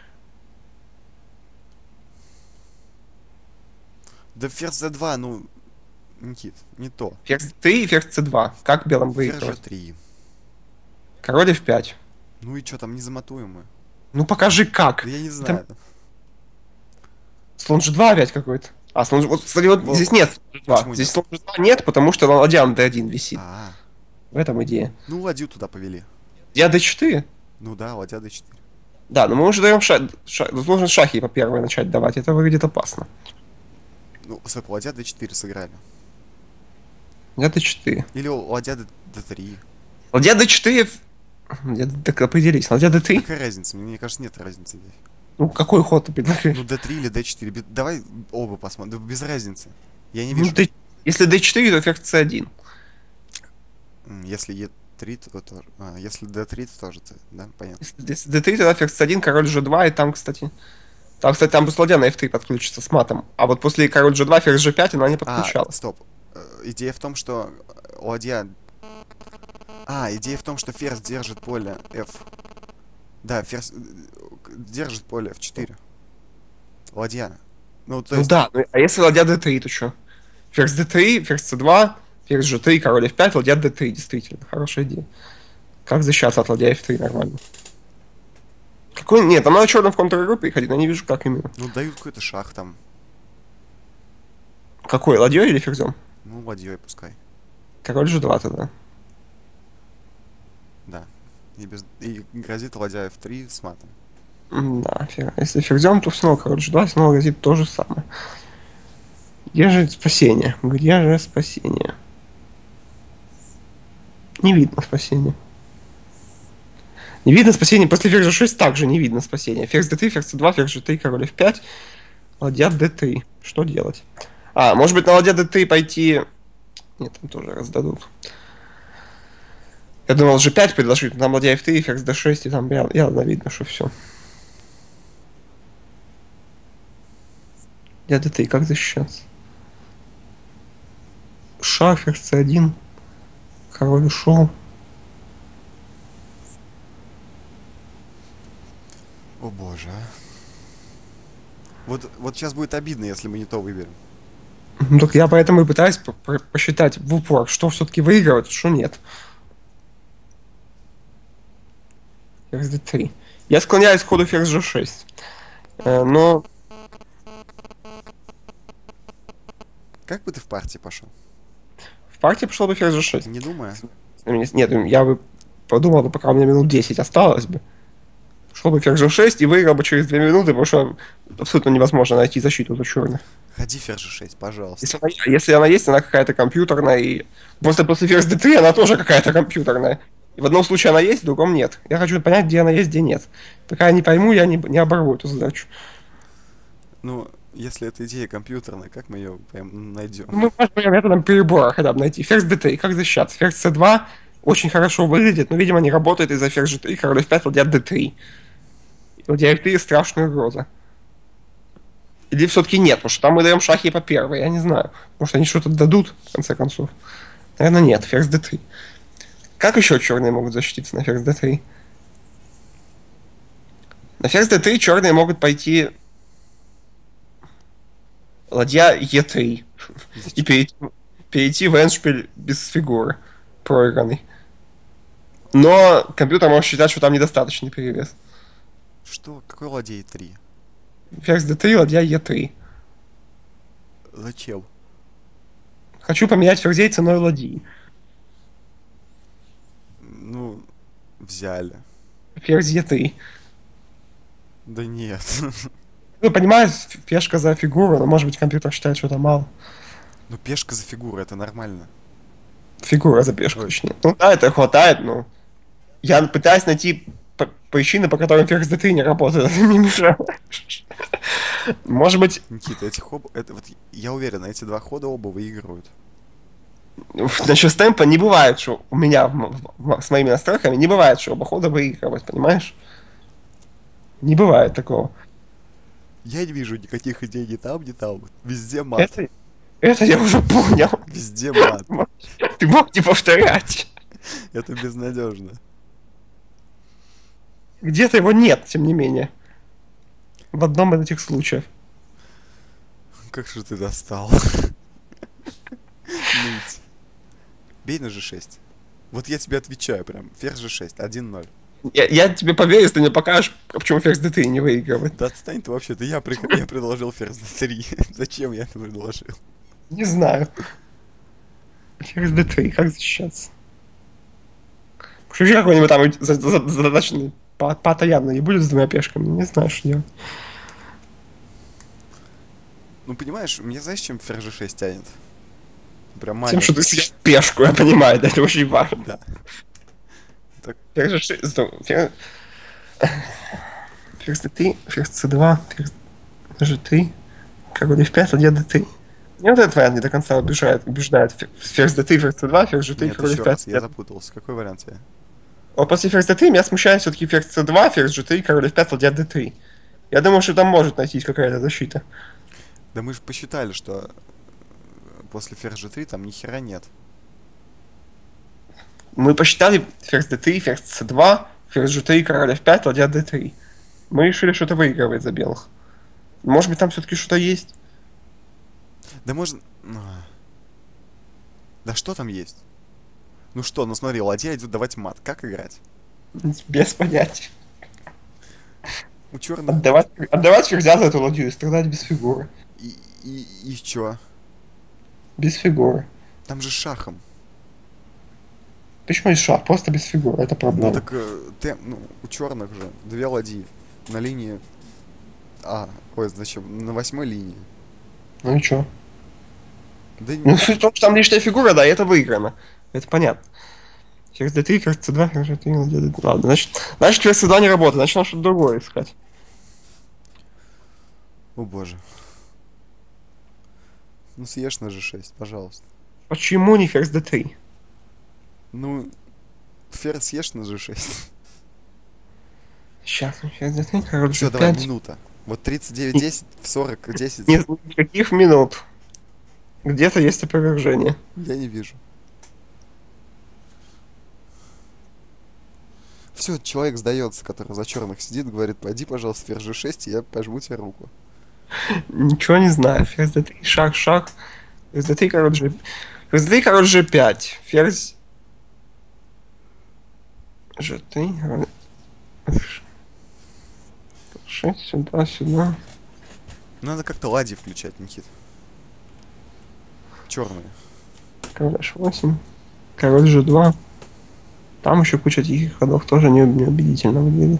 Да ферзь d2, ну... Никит, не то. Ферзь d3 и ферзь c2. Как белым выигрывать? Ферзь g3. Король f5. Ну и что, там незаматуемое? Ну покажи как. Да я не знаю. Там... Слон g2 опять какой-то. А, слон g... Вот, смотри, вот здесь нет g2. Здесь слон g2 нет, потому что ладья на d1 висит. В этом идея. Ну, ладью туда повели. Ладья d4? Ну да, ладья d4. Да, но мы уже даем нужно шахи по первой начать давать. Это выглядит опасно. Ну, стоп, ладья d4 сыграли. Ладья d4. Или ладья d3. Ладья d4... Так определись, ладья d3? Какая разница? Мне кажется, нет разницы здесь. Ну, какой ход ты предлагаешь? Ну, d3 или d4. Давай оба посмотрим. Да без разницы. Я не вижу. Ну, если d4, то ферзь c1. Если e3, то тоже. Если d3, то тоже, да? Понятно. Если d3, тогда ферзь c1, король g2, и там, кстати... Там просто ладья на f3 подключится с матом. А вот после король g2, ферзь g5 она не подключалась. Стоп. Идея в том, что ладья... идея в том, что ферзь держит поле f. Да, ферзь держит поле f4. Ладья. Ну, то есть... да, а если ладья d3, то что? Ферзь d3, ферзь c2, ферзь g3, король f5, ладья d3, действительно. Хорошая идея. Как защищаться от ладья f3 нормально? Нет, там надо черным в контргруппе ходить, но не вижу, как именно. Ну, дают какой-то шах там. Какой, ладьей или ферзем? Ну, ладьей пускай. Король g2 тогда. Да. И грозит ладья f3 с матом. Да, если ферзем, то снова король g2, снова грозит то же самое. Где же спасение? Где же спасение? Не видно спасения. Не видно спасения. После ферзь g6 также не видно спасения. Ферзь d3, ферзь c2, ферзь g3, король f5. Ладья d3. Что делать? Может быть на ладья d3 пойти... Нет, там тоже раздадут. Я думал g5 предложить, но там ладья f3, ферзь d6, и там явно видно, что все. Ладья d3, как защищаться? Шах, ферзь c1. Король ушел. О боже, Вот сейчас будет обидно, если мы не то выберем. Ну так я поэтому и пытаюсь посчитать в упор, что все-таки выигрывает, что нет. Ферзь d3. Я склоняюсь к ходу ферзь g6. Но... Как бы ты в партии пошел? В партии пошел бы ферзь g6. Не думаю. Нет, я бы подумал, пока у меня минут 10 осталось бы. Шел бы ферзь g6 и выиграл бы через 2 минуты, потому что абсолютно невозможно найти защиту за черных. Ходи ферзь g6, пожалуйста. Если она есть, она какая-то компьютерная, и после ферзь d3 она тоже какая-то компьютерная. И в одном случае она есть, в другом нет. Я хочу понять, где она есть, где нет. Пока я не пойму, я не оборву эту задачу. Ну, если это идея компьютерная, как мы ее найдем? Мы можем методом перебора хотя бы найти. Ферзь d3, как защищаться? Ферзь c2 очень хорошо выглядит, но, видимо, не работает из-за ферзь g3, король f5, ладья d3. Ладья f3 страшная угроза. Или все-таки нет, потому что там мы даем шахи по первой, я не знаю. Может, они что-то дадут, в конце концов. Наверное, нет, ферзь d3. Как еще черные могут защититься на ферзь d3? На ферзь d3 черные могут пойти ладья e3 и перейти в эндшпиль без фигуры проигранный. Но компьютер может считать, что там недостаточный перевес. Что? Какой ладей 3? Ферзь d3, ладья e3. Зачем? Хочу поменять ферзей ценой ладьи. Ну, взяли. Ферзь e3. Да нет. Ну, понимаю, пешка за фигуру, но может быть компьютер считает, что это мало. Ну, пешка за фигуру, это нормально. Фигура за пешку, Ой. точнее. Ну да, это хватает, но... Я пытаюсь найти причины, по которым ферзь d3 не работает, а ты мне мешаешь. Может быть, Никита, это вот я уверен, эти два хода оба выигрывают. насчет темпа не бывает, что у меня с моими настройками не бывает, что оба хода выигрывать, понимаешь? Не бывает такого. Я не вижу никаких идей ни там, ни там. Везде мат. Это я уже понял. Везде мат. Ты мог не повторять. Это безнадежно. Где-то его нет, тем не менее. В одном из этих случаев. Как же ты достал. Ныть. Бей на g6. Вот я тебе отвечаю прям. Ферзь g6, 1-0. Я тебе поверю, если ты мне покажешь, почему ферзь d3 не выигрывает. Да отстань ты вообще-то. Я предложил ферзь d3. Зачем я это предложил? Не знаю. Ферзь d3, как защищаться? Вообще какой-нибудь там задачный пата явно не будет с двумя пешками. Не знаю, что делать. Ну, понимаешь, мне знаешь, чем ферзь g6 тянет? Прям Тем, что маленький. ты съешь пешку, я понимаю, да, это очень важно. Да. Так, Ферзь d6, ферзь d3, ферзь c2, ферзь g3, король f5, ладья d3. Мне вот этот вариант не до конца убеждает. Ферзь d3, ферзь c2, ферзь g3, нет, король еще раз, f5. я запутался. Какой вариант тебе? Вот после ферзь d3 меня смущает все-таки ферзь c2, ферзь g3, король f5, ладья d3. Я думаю, что там может найтись какая-то защита. Да мы же посчитали, что после ферзь g3 там ни хера нет. Мы посчитали ферзь d3, ферзь c2, ферзь g3, король f5, ладья d3. Мы решили, что это выигрывает за белых. Может быть, там все-таки что-то есть? Да можно... Да что там есть? Ну что, ну смотри, ладья идет давать мат. Как играть? Без понятия. У черных... Отдавать ферзя за эту ладью и страдать без фигуры. И чё? Без фигуры. Там же шахом. Почему есть шах? Просто без фигуры. Это Ну проблема. так у черных же две ладьи на линии... Ой, зачем? На 8-й линии. Ну и чё? Да Ну, суть в том, что там лишняя фигура, да, и это выиграно. Это понятно. Ферзь d3, ферзь c2, ферзь g3, ладья d3. Ладно, значит ферзь c2 не работает, значит надо что-то другое искать. О боже. Ну съешь на g6, пожалуйста. Почему не ферзь d3? Ну, ферзь съешь на g6. Сейчас, ферзь d3, король Все, давай, g5. минута. Вот 39-10, в 40-10. Нет никаких минут. Где-то есть опровержение. Я не вижу. Все, человек сдается, который за черных сидит, говорит, пойди, пожалуйста, ферзь g6, и я пожму тебе руку. Ничего не знаю. Ферзь d3, шах. Ферзь d3, король g... Ферзь d3, король g5. Ферзь... g3, король... 6, сюда. Надо как-то ладьи включать, Никит. Черные. Король h8. Король g2. Там еще куча тихих ходов тоже неубедительно выглядит.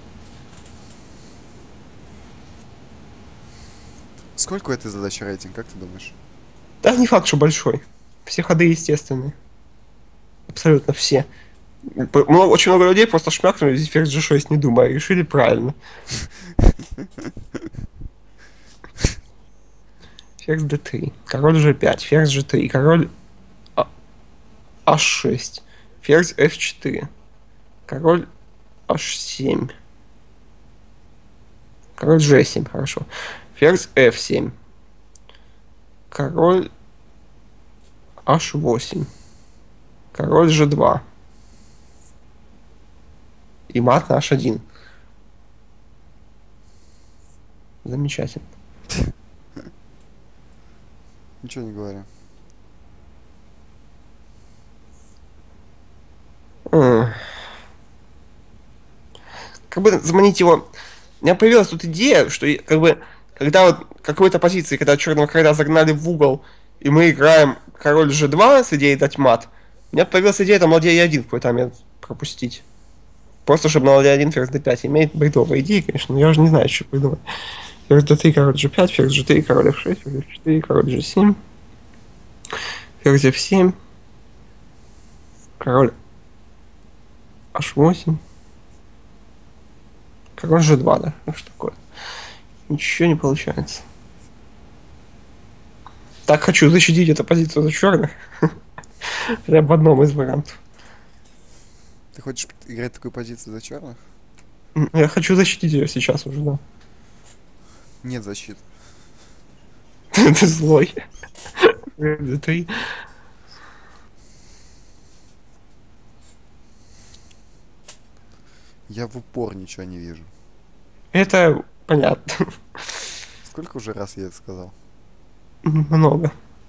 Сколько у этой задачи рейтинг, как ты думаешь? Да не факт, что большой. Все ходы естественные. Абсолютно все. Очень много людей просто шмякнули здесь ферзь g6, не думая, решили правильно. Ферзь d3, король g5, ферзь g3, король h6, ферзь f4, король h7, король g7, хорошо, ферзь f7, король h8, король g2 и мат на h1. Замечательно. Ничего не говорю. Как бы заманить его... У меня появилась тут идея, что как бы, когда вот какой-то позиции, когда черного короля загнали в угол, и мы играем король g2 с идеей дать мат, у меня появилась идея там ладья e1 в какой-то момент пропустить. Просто чтобы на ладья e1 ферзь d5. Имеет бредовые идеи, конечно, но я уже не знаю, что придумать. Ферзь d3, король g5, ферзь g3, король f6, ферзь f4, король g7, ферзь f7, король h8, король g2, да? Ну что такое? Ничего не получается. Так хочу защитить эту позицию за черных. Хотя бы в одном из вариантов. Ты хочешь играть такую позицию за черных? Я хочу защитить ее сейчас уже, да. Нет защиты. Ты злой. Ты... Я в упор ничего не вижу. Это понятно. Сколько уже раз я это сказал? Много.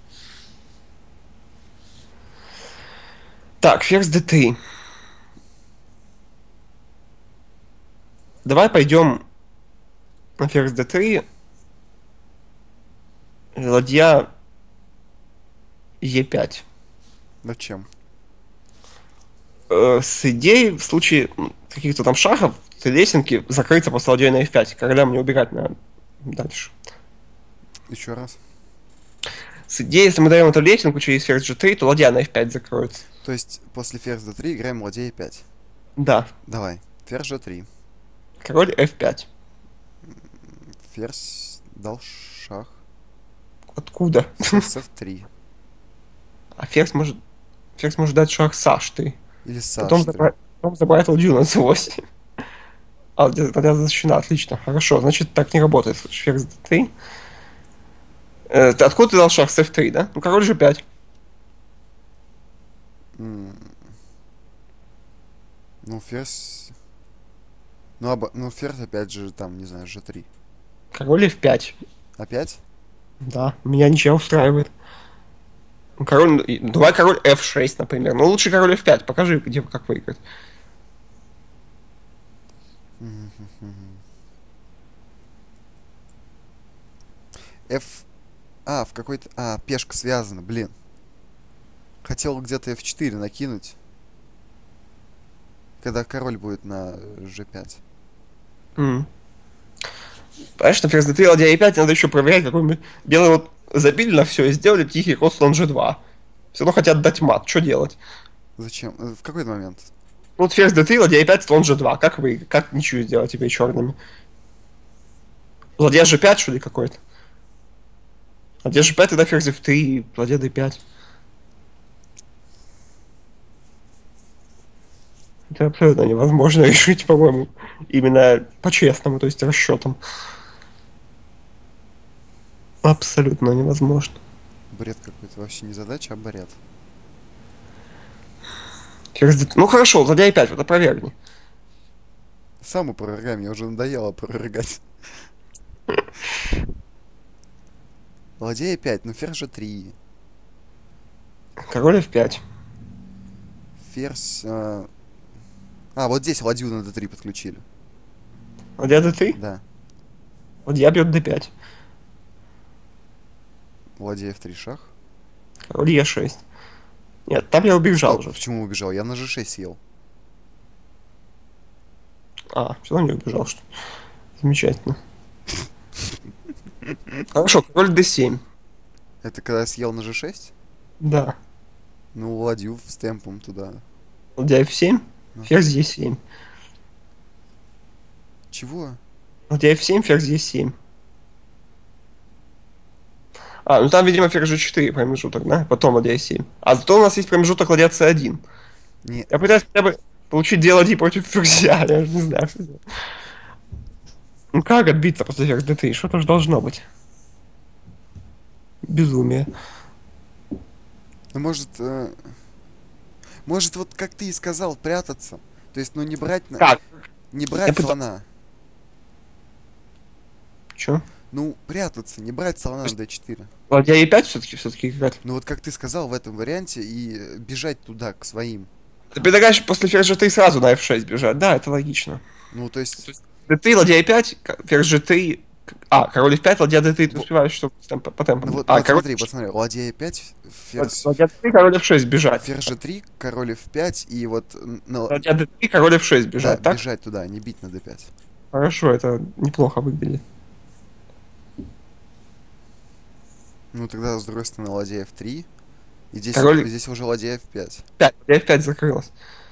Так, ферзь d3. Давай пойдем на ферзь d3. Ладья e5. Зачем? С идеей в случае каких-то там шахов, лесенки, закрыться после ладьей на f5. Королям не убегать на дальше. Еще раз. С идеей, если мы даем эту лесенку через ферзь g3, то ладья на f5 закроется. То есть после ферзь d3 играем ладья e5. Да. Давай. Ферзь g3. Король f5. Ферзь дал шах. Откуда? Ферзь f3. А ферзь может дать шах с h3. Или с Потом h3. забрать ладью на c8. А, ладья защищена, отлично. Хорошо, значит так не работает. Ферзь d3. Откуда ты дал шах с f3, да? Ну, король g5. Ну, ферзь... Ну, ферзь опять же, там, не знаю, g3. Король f5. Опять? Да, меня ничего устраивает. Давай король f6, например. Ну, лучше король f5. Покажи, где как выиграть. F... А, в какой-то... А, пешка связана, блин. Хотел где-то f4 накинуть. Когда король будет на g5. Понимаешь, на ферзь d3, ладья e5, надо еще проверять, какой мы... Белые вот забили на все и сделали тихий ход слон g2. Все равно хотят дать мат. Что делать? Зачем? В какой момент? Ну, вот ферзь d3, ладья e5, слон g2. Как вы... Как ничего сделать тебе черными? Ладья g5, что ли, какой-то? Ладья g5, тогда ферзь f3 и ладья d5. Это абсолютно невозможно решить, по-моему, именно по-честному, то есть расчетом. Абсолютно невозможно. Бред какой-то. Вообще не задача, а бред. Ну хорошо, ладья e5, вот опровергни. Сам опровергай, мне уже надоело опровергать. Ладья e5, ну ферзь g3. Король f5. Ферзь... А, вот здесь ладью на d3 подключили. Ладья d3? Да. Ладья бьет d5. Ладья f3 шах. Король e6. Нет, там я убежал Стоп, уже. почему убежал? Я на g6 съел. А, все равно не убежал, что ли? Замечательно. Хорошо, король d7. Это когда я съел на g6? Да. Ну, ладью с темпом туда. Ладья F7, Ну. ферзь E7. Чего? Ладья F7, ферзь E7. А, ну там, видимо, ферзь G4 промежуток, да? Потом ладья E7. А зато у нас есть промежуток ладья C1. Не, Я пытаюсь хотя бы получить две ладьи против ферзя, я же не знаю, что делать. Ну как отбиться после ферзь D3? Что-то же должно быть. Безумие. ну может, может вот как ты и сказал, прятаться. То есть, ну не брать, Как? не Я брать пытался. слона. Чё? Ну, прятаться, не брать слона на d4. Ладья E5 все-таки играть. Ну вот как ты сказал в этом варианте и бежать туда, к своим. Ты предлагаешь после ферзь G3 сразу на F6 бежать. Да, это логично. Ну, то есть, D3, ладья E5, ферзь G3. А, король F5, ладья D3, ты во- успеваешь, что там по ну темпам. вот, А, вот король смотри, вот смотри, ладья e5, ферзь, ладья D3, король F6 бежать. ферзь g3, король f5 и вот, Ладья D3, король F6 да, бежать, так? бежать туда, а не бить на d5. Хорошо, это неплохо выглядит. Ну тогда, с другой стороны, ладья f3, и здесь, Король здесь уже ладья f5. 5, ладья F5 закрылась.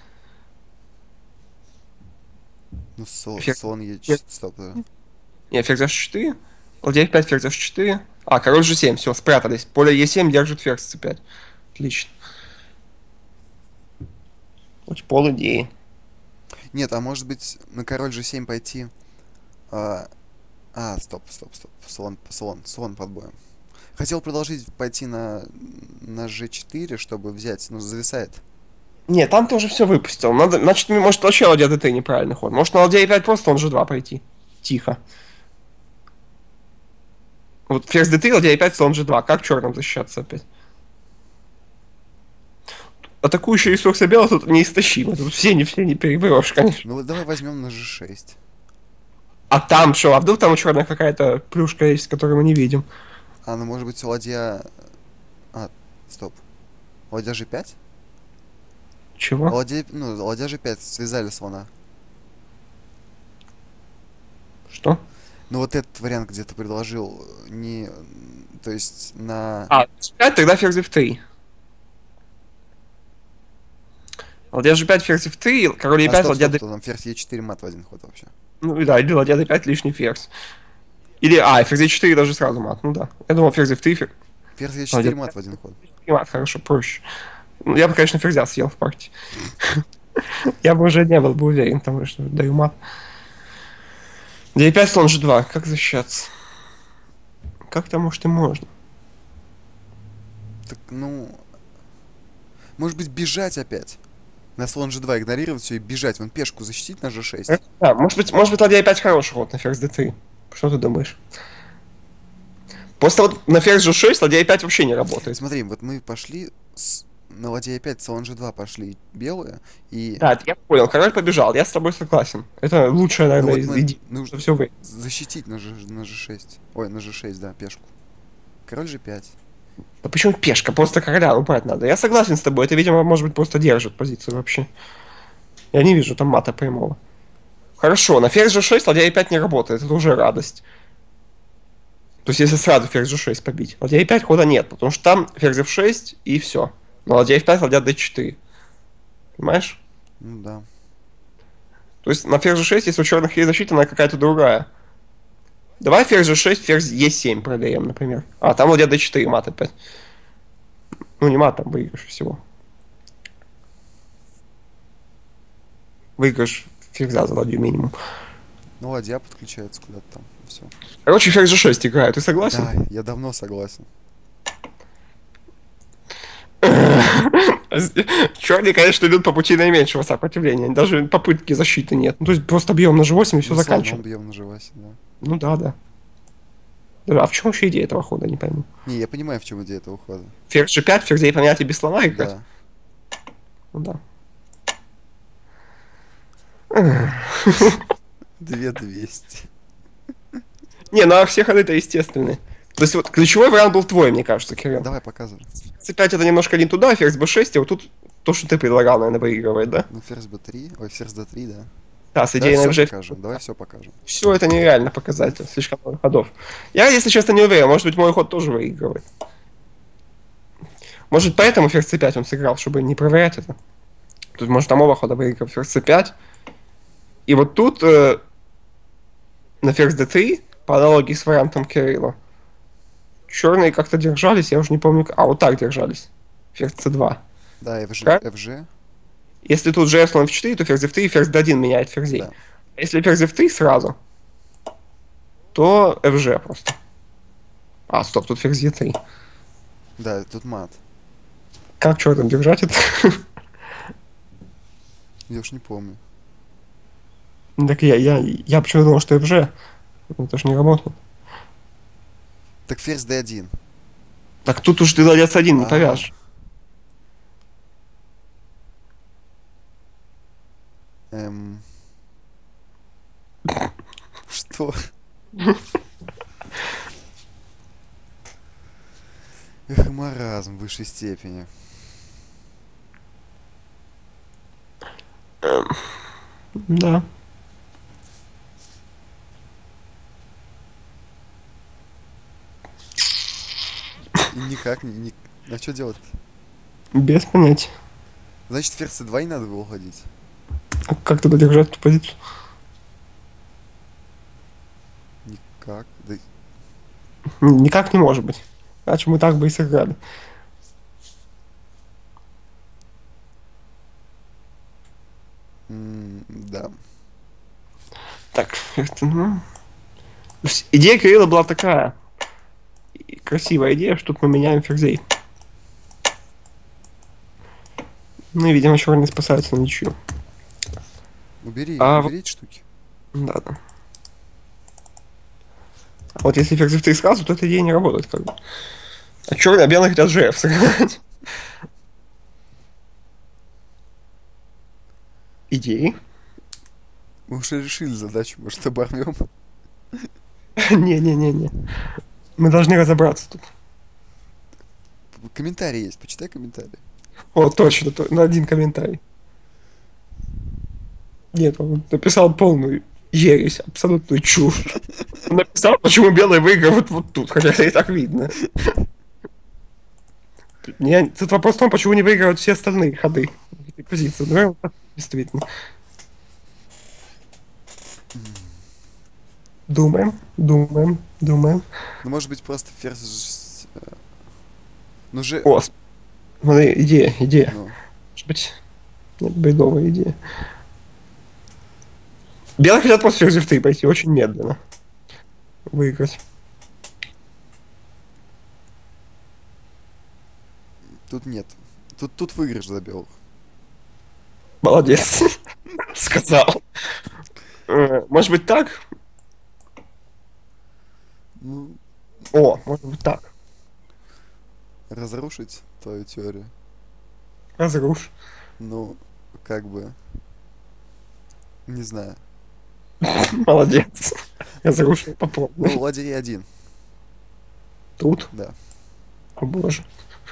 Ну, Ферзь. слон e4, стоп, да. Не, ферзь H4, ладья F5, ферзь H4. А, король G7, все, спрятались. Поле E7 держит ферзь C5. Отлично. Хоть пол идеи. Нет, а может быть на король g7 пойти... А, стоп, слон под боем. Хотел продолжить пойти на g4, чтобы взять, но зависает. Не, там ты уже все выпустил. Надо, значит, может, вообще ладья ДТ неправильный ход. Может, на ладья E5 просто он G2 пойти. Тихо. Вот ферзь D3, ладья E5, слон G2. Как черным защищаться опять? Атакующие ресурсы белых тут неистощимы. Тут все не переберешь, конечно. Ну вот давай возьмем на g6. А там что? А вдруг там у черная какая-то плюшка есть, которую мы не видим? А, ну может быть ладья... А, стоп. Ладья g5? Чего? Ладья g5, связали слона. Что? Ну вот этот вариант, где ты предложил, не... То есть на... А, G5, тогда ферзь F3. Ладья G5, ферзь F3, король А, E5, ладья стоп, D... там ферзь e4 мат в один ход вообще. Ну и да, или ладья D5, лишний ферзь. Или, ферзь E4 даже сразу мат, ну да. Я думал, ферзь F3, Ферзь ладья e4 мат в один ход. D3 мат, хорошо, проще. Ну, я бы, конечно, ферзя съел в партии. Я бы уже не был бы уверен, потому что даю мат. D5, слон G2, как защищаться? Как-то, может, и можно. Так, ну... Может быть, бежать опять? На слон g2 игнорировать все и бежать. Вон пешку защитить на g6. Да, может быть, ладья E5 хороший ход на ферзь D3. Что ты думаешь? Просто вот на ферзь G6 ладья E5 вообще не работает. Смотри, вот мы пошли на ладья e5, слон g2 пошли белые, и... Да, это я понял, король побежал, я с тобой согласен. Это лучшая, Ну наверное, вот из мы идей. нужно Все вы. защитить на g6. Ой, на g6, да, пешку. Король g5. Да почему пешка? Просто короля убрать надо. Я согласен с тобой, это, видимо, может быть, просто держит позицию вообще. Я не вижу там мата прямого. Хорошо, на ферзь G6 ладья E5 не работает, это уже радость. То есть, если сразу ферзь G6 побить. Ладья E5 хода нет, потому что там ферзь F6 и все. На ладья F5, ладья D4. Понимаешь? Ну да. То есть, на ферзь G6, если у черных есть защита, она какая-то другая. Давай ферзь G6, ферзь E7 продаем, например. А, там ладья D4 мат опять. Ну, не мат, там выигрыш всего. Выигрыш ферзя за ладью минимум. Ну, ладья подключается куда-то там. Все. Короче, ферзь G6 играет, ты согласен? Да, я давно согласен. Черные, конечно, идут по пути наименьшего сопротивления. Даже попытки защиты нет. Ну, то есть просто бьем на G8 и все Ну, слоном заканчиваем. бьем на g8, да. Ну да, да. Да, а в чем вообще идея этого хода, не пойму. Не, я понимаю, в чем идея этого хода. Ферзь G5, ферзей поменять и без слона играть? Да. Ну да. 2200. Не, ну а все ходы-то естественные. То есть вот ключевой вариант был твой, мне кажется, Кирилл. Давай показывай. C5 это немножко не туда, ферзь B6, а вот тут то, что ты предлагал, наверное, выигрывает, да? Ну, ферзь b3. Ой, ферзь d3, да. Да, с Давай идеей на все F6. покажем. Давай все покажем. Все это нереально показать, слишком много ходов. Я, если честно, не уверен, может быть, мой ход тоже выигрывает. Может, поэтому ферзь C5 он сыграл, чтобы не проверять это. Тут можно там оба хода выиграть ферзь c5. И вот тут на ферзь d3, по аналогии с вариантом Кирилла, черные как-то держались, я уже не помню. А, вот так держались. Ферзь c2. Да, FG, Правильно? FG, Если тут же слон f4, то ферзь f3 и ферзь d1 меняет ферзей. да. Если ферзь f3 сразу, то fg просто. А, стоп, тут ферзь e3. Да, тут мат. Как черным держать это? Я уж не помню. Так я почему думал, что fg. Это же не работает. Так ферзь D1. Так тут уж ты ладец один не А. повяжешь. Что? Эх, маразм в высшей степени. Да. И никак не... А что делать? Без понятия. Значит, ферзь C2 не надо было уходить. А как тогда держать эту позицию? Никак. Да... Никак не может быть. Иначе мы так бы и сыграли. Да. Так, это, ну... То есть идея Кирилла была такая. И красивая идея, что тут мы меняем ферзей. Ну и, видимо, черные спасаются на ничью. Убери, А убери эти штуки. Да. А вот если ферзь f3 сразу, то эта идея не работает как бы. А черные, а белые хотят gf сыграть. Идеи? Мы уже решили задачу, может, оборвем. Не-не-не-не. Мы должны разобраться тут. Комментарий есть, почитай комментарий. О, точно, на один комментарий. Нет, он написал полную ересь, абсолютную чушь. Он написал, почему белые выигрывают вот тут, хотя это и так видно. Тут вопрос в том, почему не выигрывают все остальные ходы в этой позиции. Давай вот так, действительно. Думаем. Ну, может быть, просто ферзь... Ну же... О, смотри, идея. Ну, Может быть, нет, бредовая идея. Белые хотят просто ферзь f3 пойти очень медленно. Выиграть. тут нет. Тут выигрыш за белых. Молодец. Сказал. Может быть так? Ну, О, может быть так. разрушить твою теорию. Разруш. Ну, как бы... Не знаю. Молодец. Разрушил, попробуй. Ну, ладья E1. Тут? Да. О боже.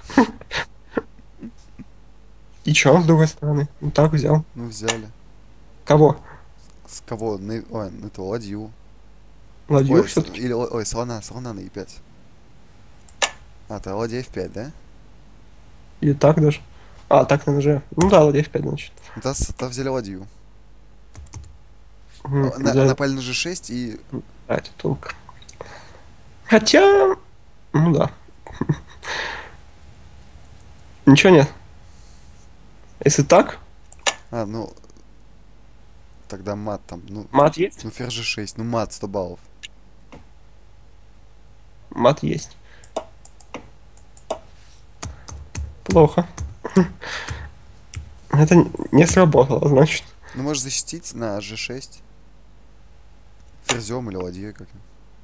И чё он с другой стороны? Ну так взял. Ну, взяли. Кого? С кого? Ой, это ладью. Ладью Ой, все-таки? или, ой, слона на E5. А, ты ладья F5, да? Или так даже? А, так на ноже. Ну да, ладья f5, значит. Та взяли ладью. Мгм, Напали на G6 и... Да, это тонко. Хотя... Ну да. Ничего нет. Если так, А, ну... Тогда мат там. Ну, мат есть? ну ферзь G6. Ну, мат 100 баллов. Мат есть. Плохо. Это не сработало, значит. Ну, можешь защитить на G6. Ферзем или ладьей как.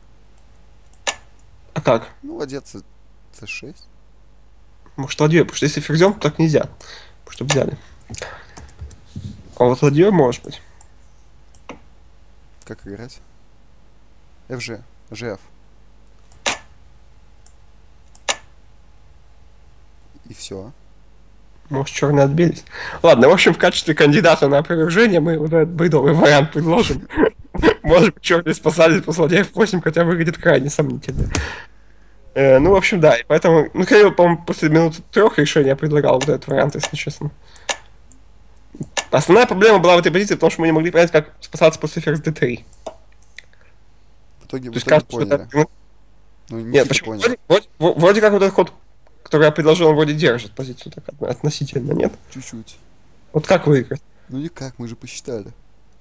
А как? Ну, ладья C6. Может, ладьей, потому что если ферзем, то так нельзя. Потому что взяли. А вот ладьей может быть. Как играть? FG. GF. И все. Может, черные отбились. Ладно, в общем, в качестве кандидата на опровержение мы вот этот бредовый вариант предложим. Может быть, черные спасались после ладья f8, хотя выглядит крайне сомнительно. Ну, в общем, да, и поэтому... Ну, Кирилл, по-моему, после минуты 3 решения предлагал вот этот вариант, если честно. Основная проблема была в этой позиции в том, что мы не могли понять, как спасаться после ферзь d3. В итоге, То в есть итоге кажется, что поняли. это... Ну, Нет, Никита почему? понял. Вроде как вот этот ход, который я предложил, он вроде держит позицию так относительно, нет? Чуть-чуть. Вот как выиграть? Ну никак, мы же посчитали.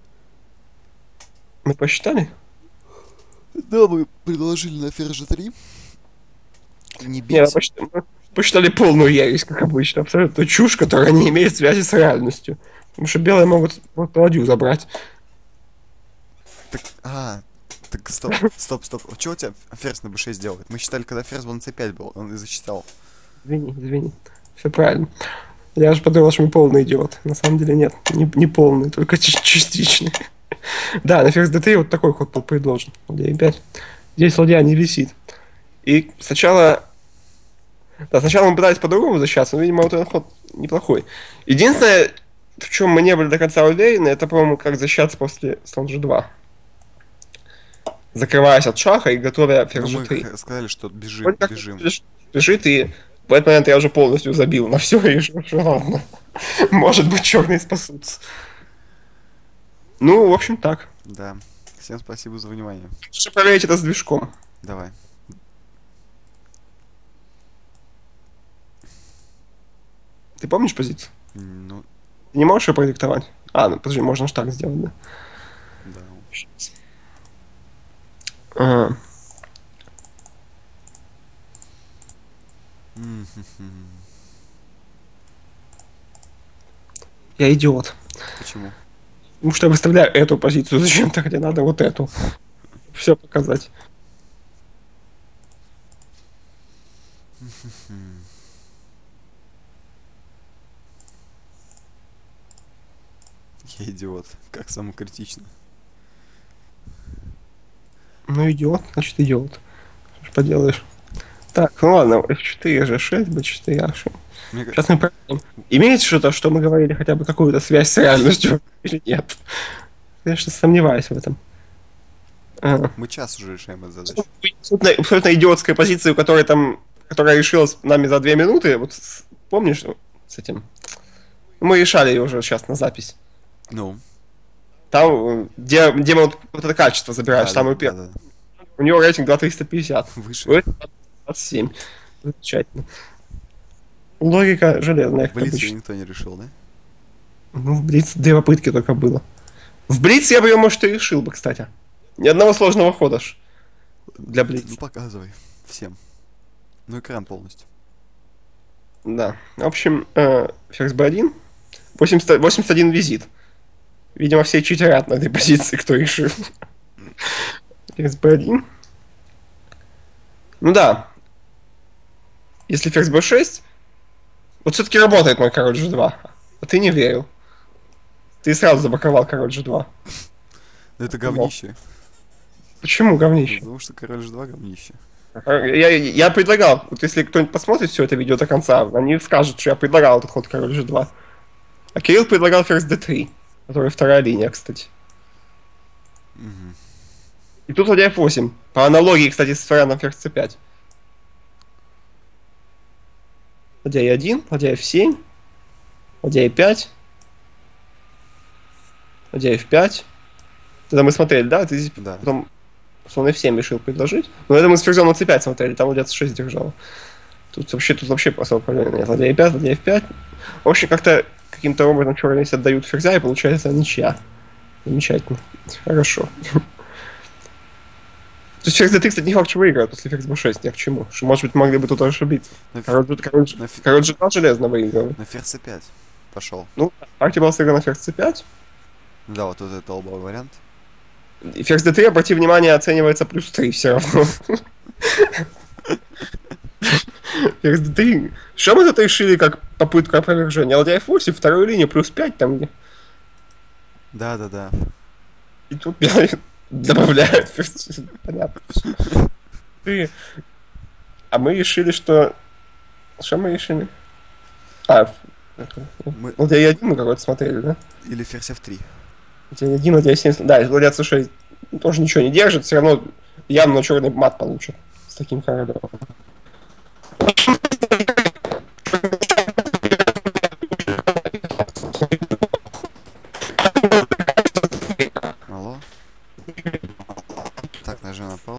Мы посчитали? Да, мы предложили на ферзь g3 не Нет, бить. мы посчитали полную ересь, как обычно. Абсолютно чушь, которая не имеет связи с реальностью. Потому что белые могут ладью забрать. Так, так стоп. Что у тебя ферзь на b6 делает? Мы считали, когда ферзь был на c5 был, он и засчитал. Извини. Все правильно. Я же подумал, что мы полный идиот. На самом деле нет, не полный, только частичный. Да, на ферзь d3 вот такой ход был предложен. Ладья e5. Здесь ладья не висит. И сначала... Да, сначала мы пытались по-другому защищаться, но, видимо, вот этот ход неплохой. Единственное, в чем мы не были до конца уверены, это, по-моему, как защищаться после слон g2. Закрываясь от шаха и готовя Но ферзь мы g3. сказали, что бежим, Вроде как бежим. бежит, и в этот момент я уже полностью забил на все, и решил, что ладно. Может быть, черные спасутся. Ну, в общем, так. Да. Всем спасибо за внимание. Лучше проверить это с движком. Давай. Ты помнишь позицию? Ну, Ты не можешь ее продиктовать? Ну подожди, можно же так сделать, да? да. Ага. Я идиот. Почему? Потому что я выставляю эту позицию зачем-то, хотя надо вот эту. Все показать. Я идиот. Как самокритично. Ну, идиот, значит идиот. Что ж поделаешь. Так, ну ладно, F4, G6, B4, A6. Мне Сейчас мы проверим. Имеет что-то, что мы говорили, хотя бы какую-то связь с реальностью или нет? Конечно, сомневаюсь в этом. Мы час уже решаем эту задачу. Абсолютно идиотская позиция, которая решилась нами за 2 минуты. Вот помнишь, с этим? Мы решали ее уже сейчас на запись. Ну. Там, где мы вот это качество забираешь, самую первую. Да. У него рейтинг 2350. Выше. 27. Замечательно. Логика железная. В Блице никто не решил, да? Ну, в Блиц 2 попытки только было. В Блиц я бы ее, может, и решил бы, кстати. Ни одного сложного хода ж для Блица. Ну, показывай. Всем. Ну, экран полностью. Да. В общем, ферзь b1. 81 визит. Видимо, все читерят на этой позиции, кто решил. Ферзь b1. Ну да. Если ферзь b6... Вот все-таки работает мой король g2. А ты не верил. Ты сразу забаковал король g2. Да это говнище. Почему говнище? Потому что король G2 говнище. Я предлагал, вот если кто-нибудь посмотрит все это видео до конца, они скажут, что я предлагал этот ход король G2. А Кирилл предлагал ферзь D3, который вторая линия, кстати. И тут ладья F8. По аналогии, кстати, с вариантом ферзь C5. Ладья E1, ладья F7, ладья E5, ладья F5. Тогда мы смотрели, да? Ты здесь Да. потом слон F7 решил предложить. Но это мы с ферзем на C5 смотрели, там ладья C6 держала. Тут вообще особо проблемы нет. Ладья E5, ладья F5. В общем, как-то каким-то образом черные здесь отдают ферзя, и получается ничья. Замечательно. Хорошо. То есть ферзь D3, кстати, не факт, что выиграет после ферзь B6, ни к чему. Что, может быть, могли бы тут ошибиться. Король G2 железно выигрывает. На ферзь C5 пошел. Ну, партия была сыграна на ферзь C5. Да, вот это лобовой вариант. И ферзь D3, обрати внимание, оценивается плюс 3 все равно. Ферзь D3. Что мы тут решили как попытку опровержения? Ладья F8, вторую линию, плюс 5 там где. Да. И тут добавляют ферзь. Понятно. А мы решили, что... Что мы решили? Ладья E1 мы какой-то смотрели, да? Или ферзь F3. Ладья E1, ладья E7. Да, ладья C6 тоже ничего не держит, все равно явно черный мат получит с таким королем. Так, нажимаю на паузу.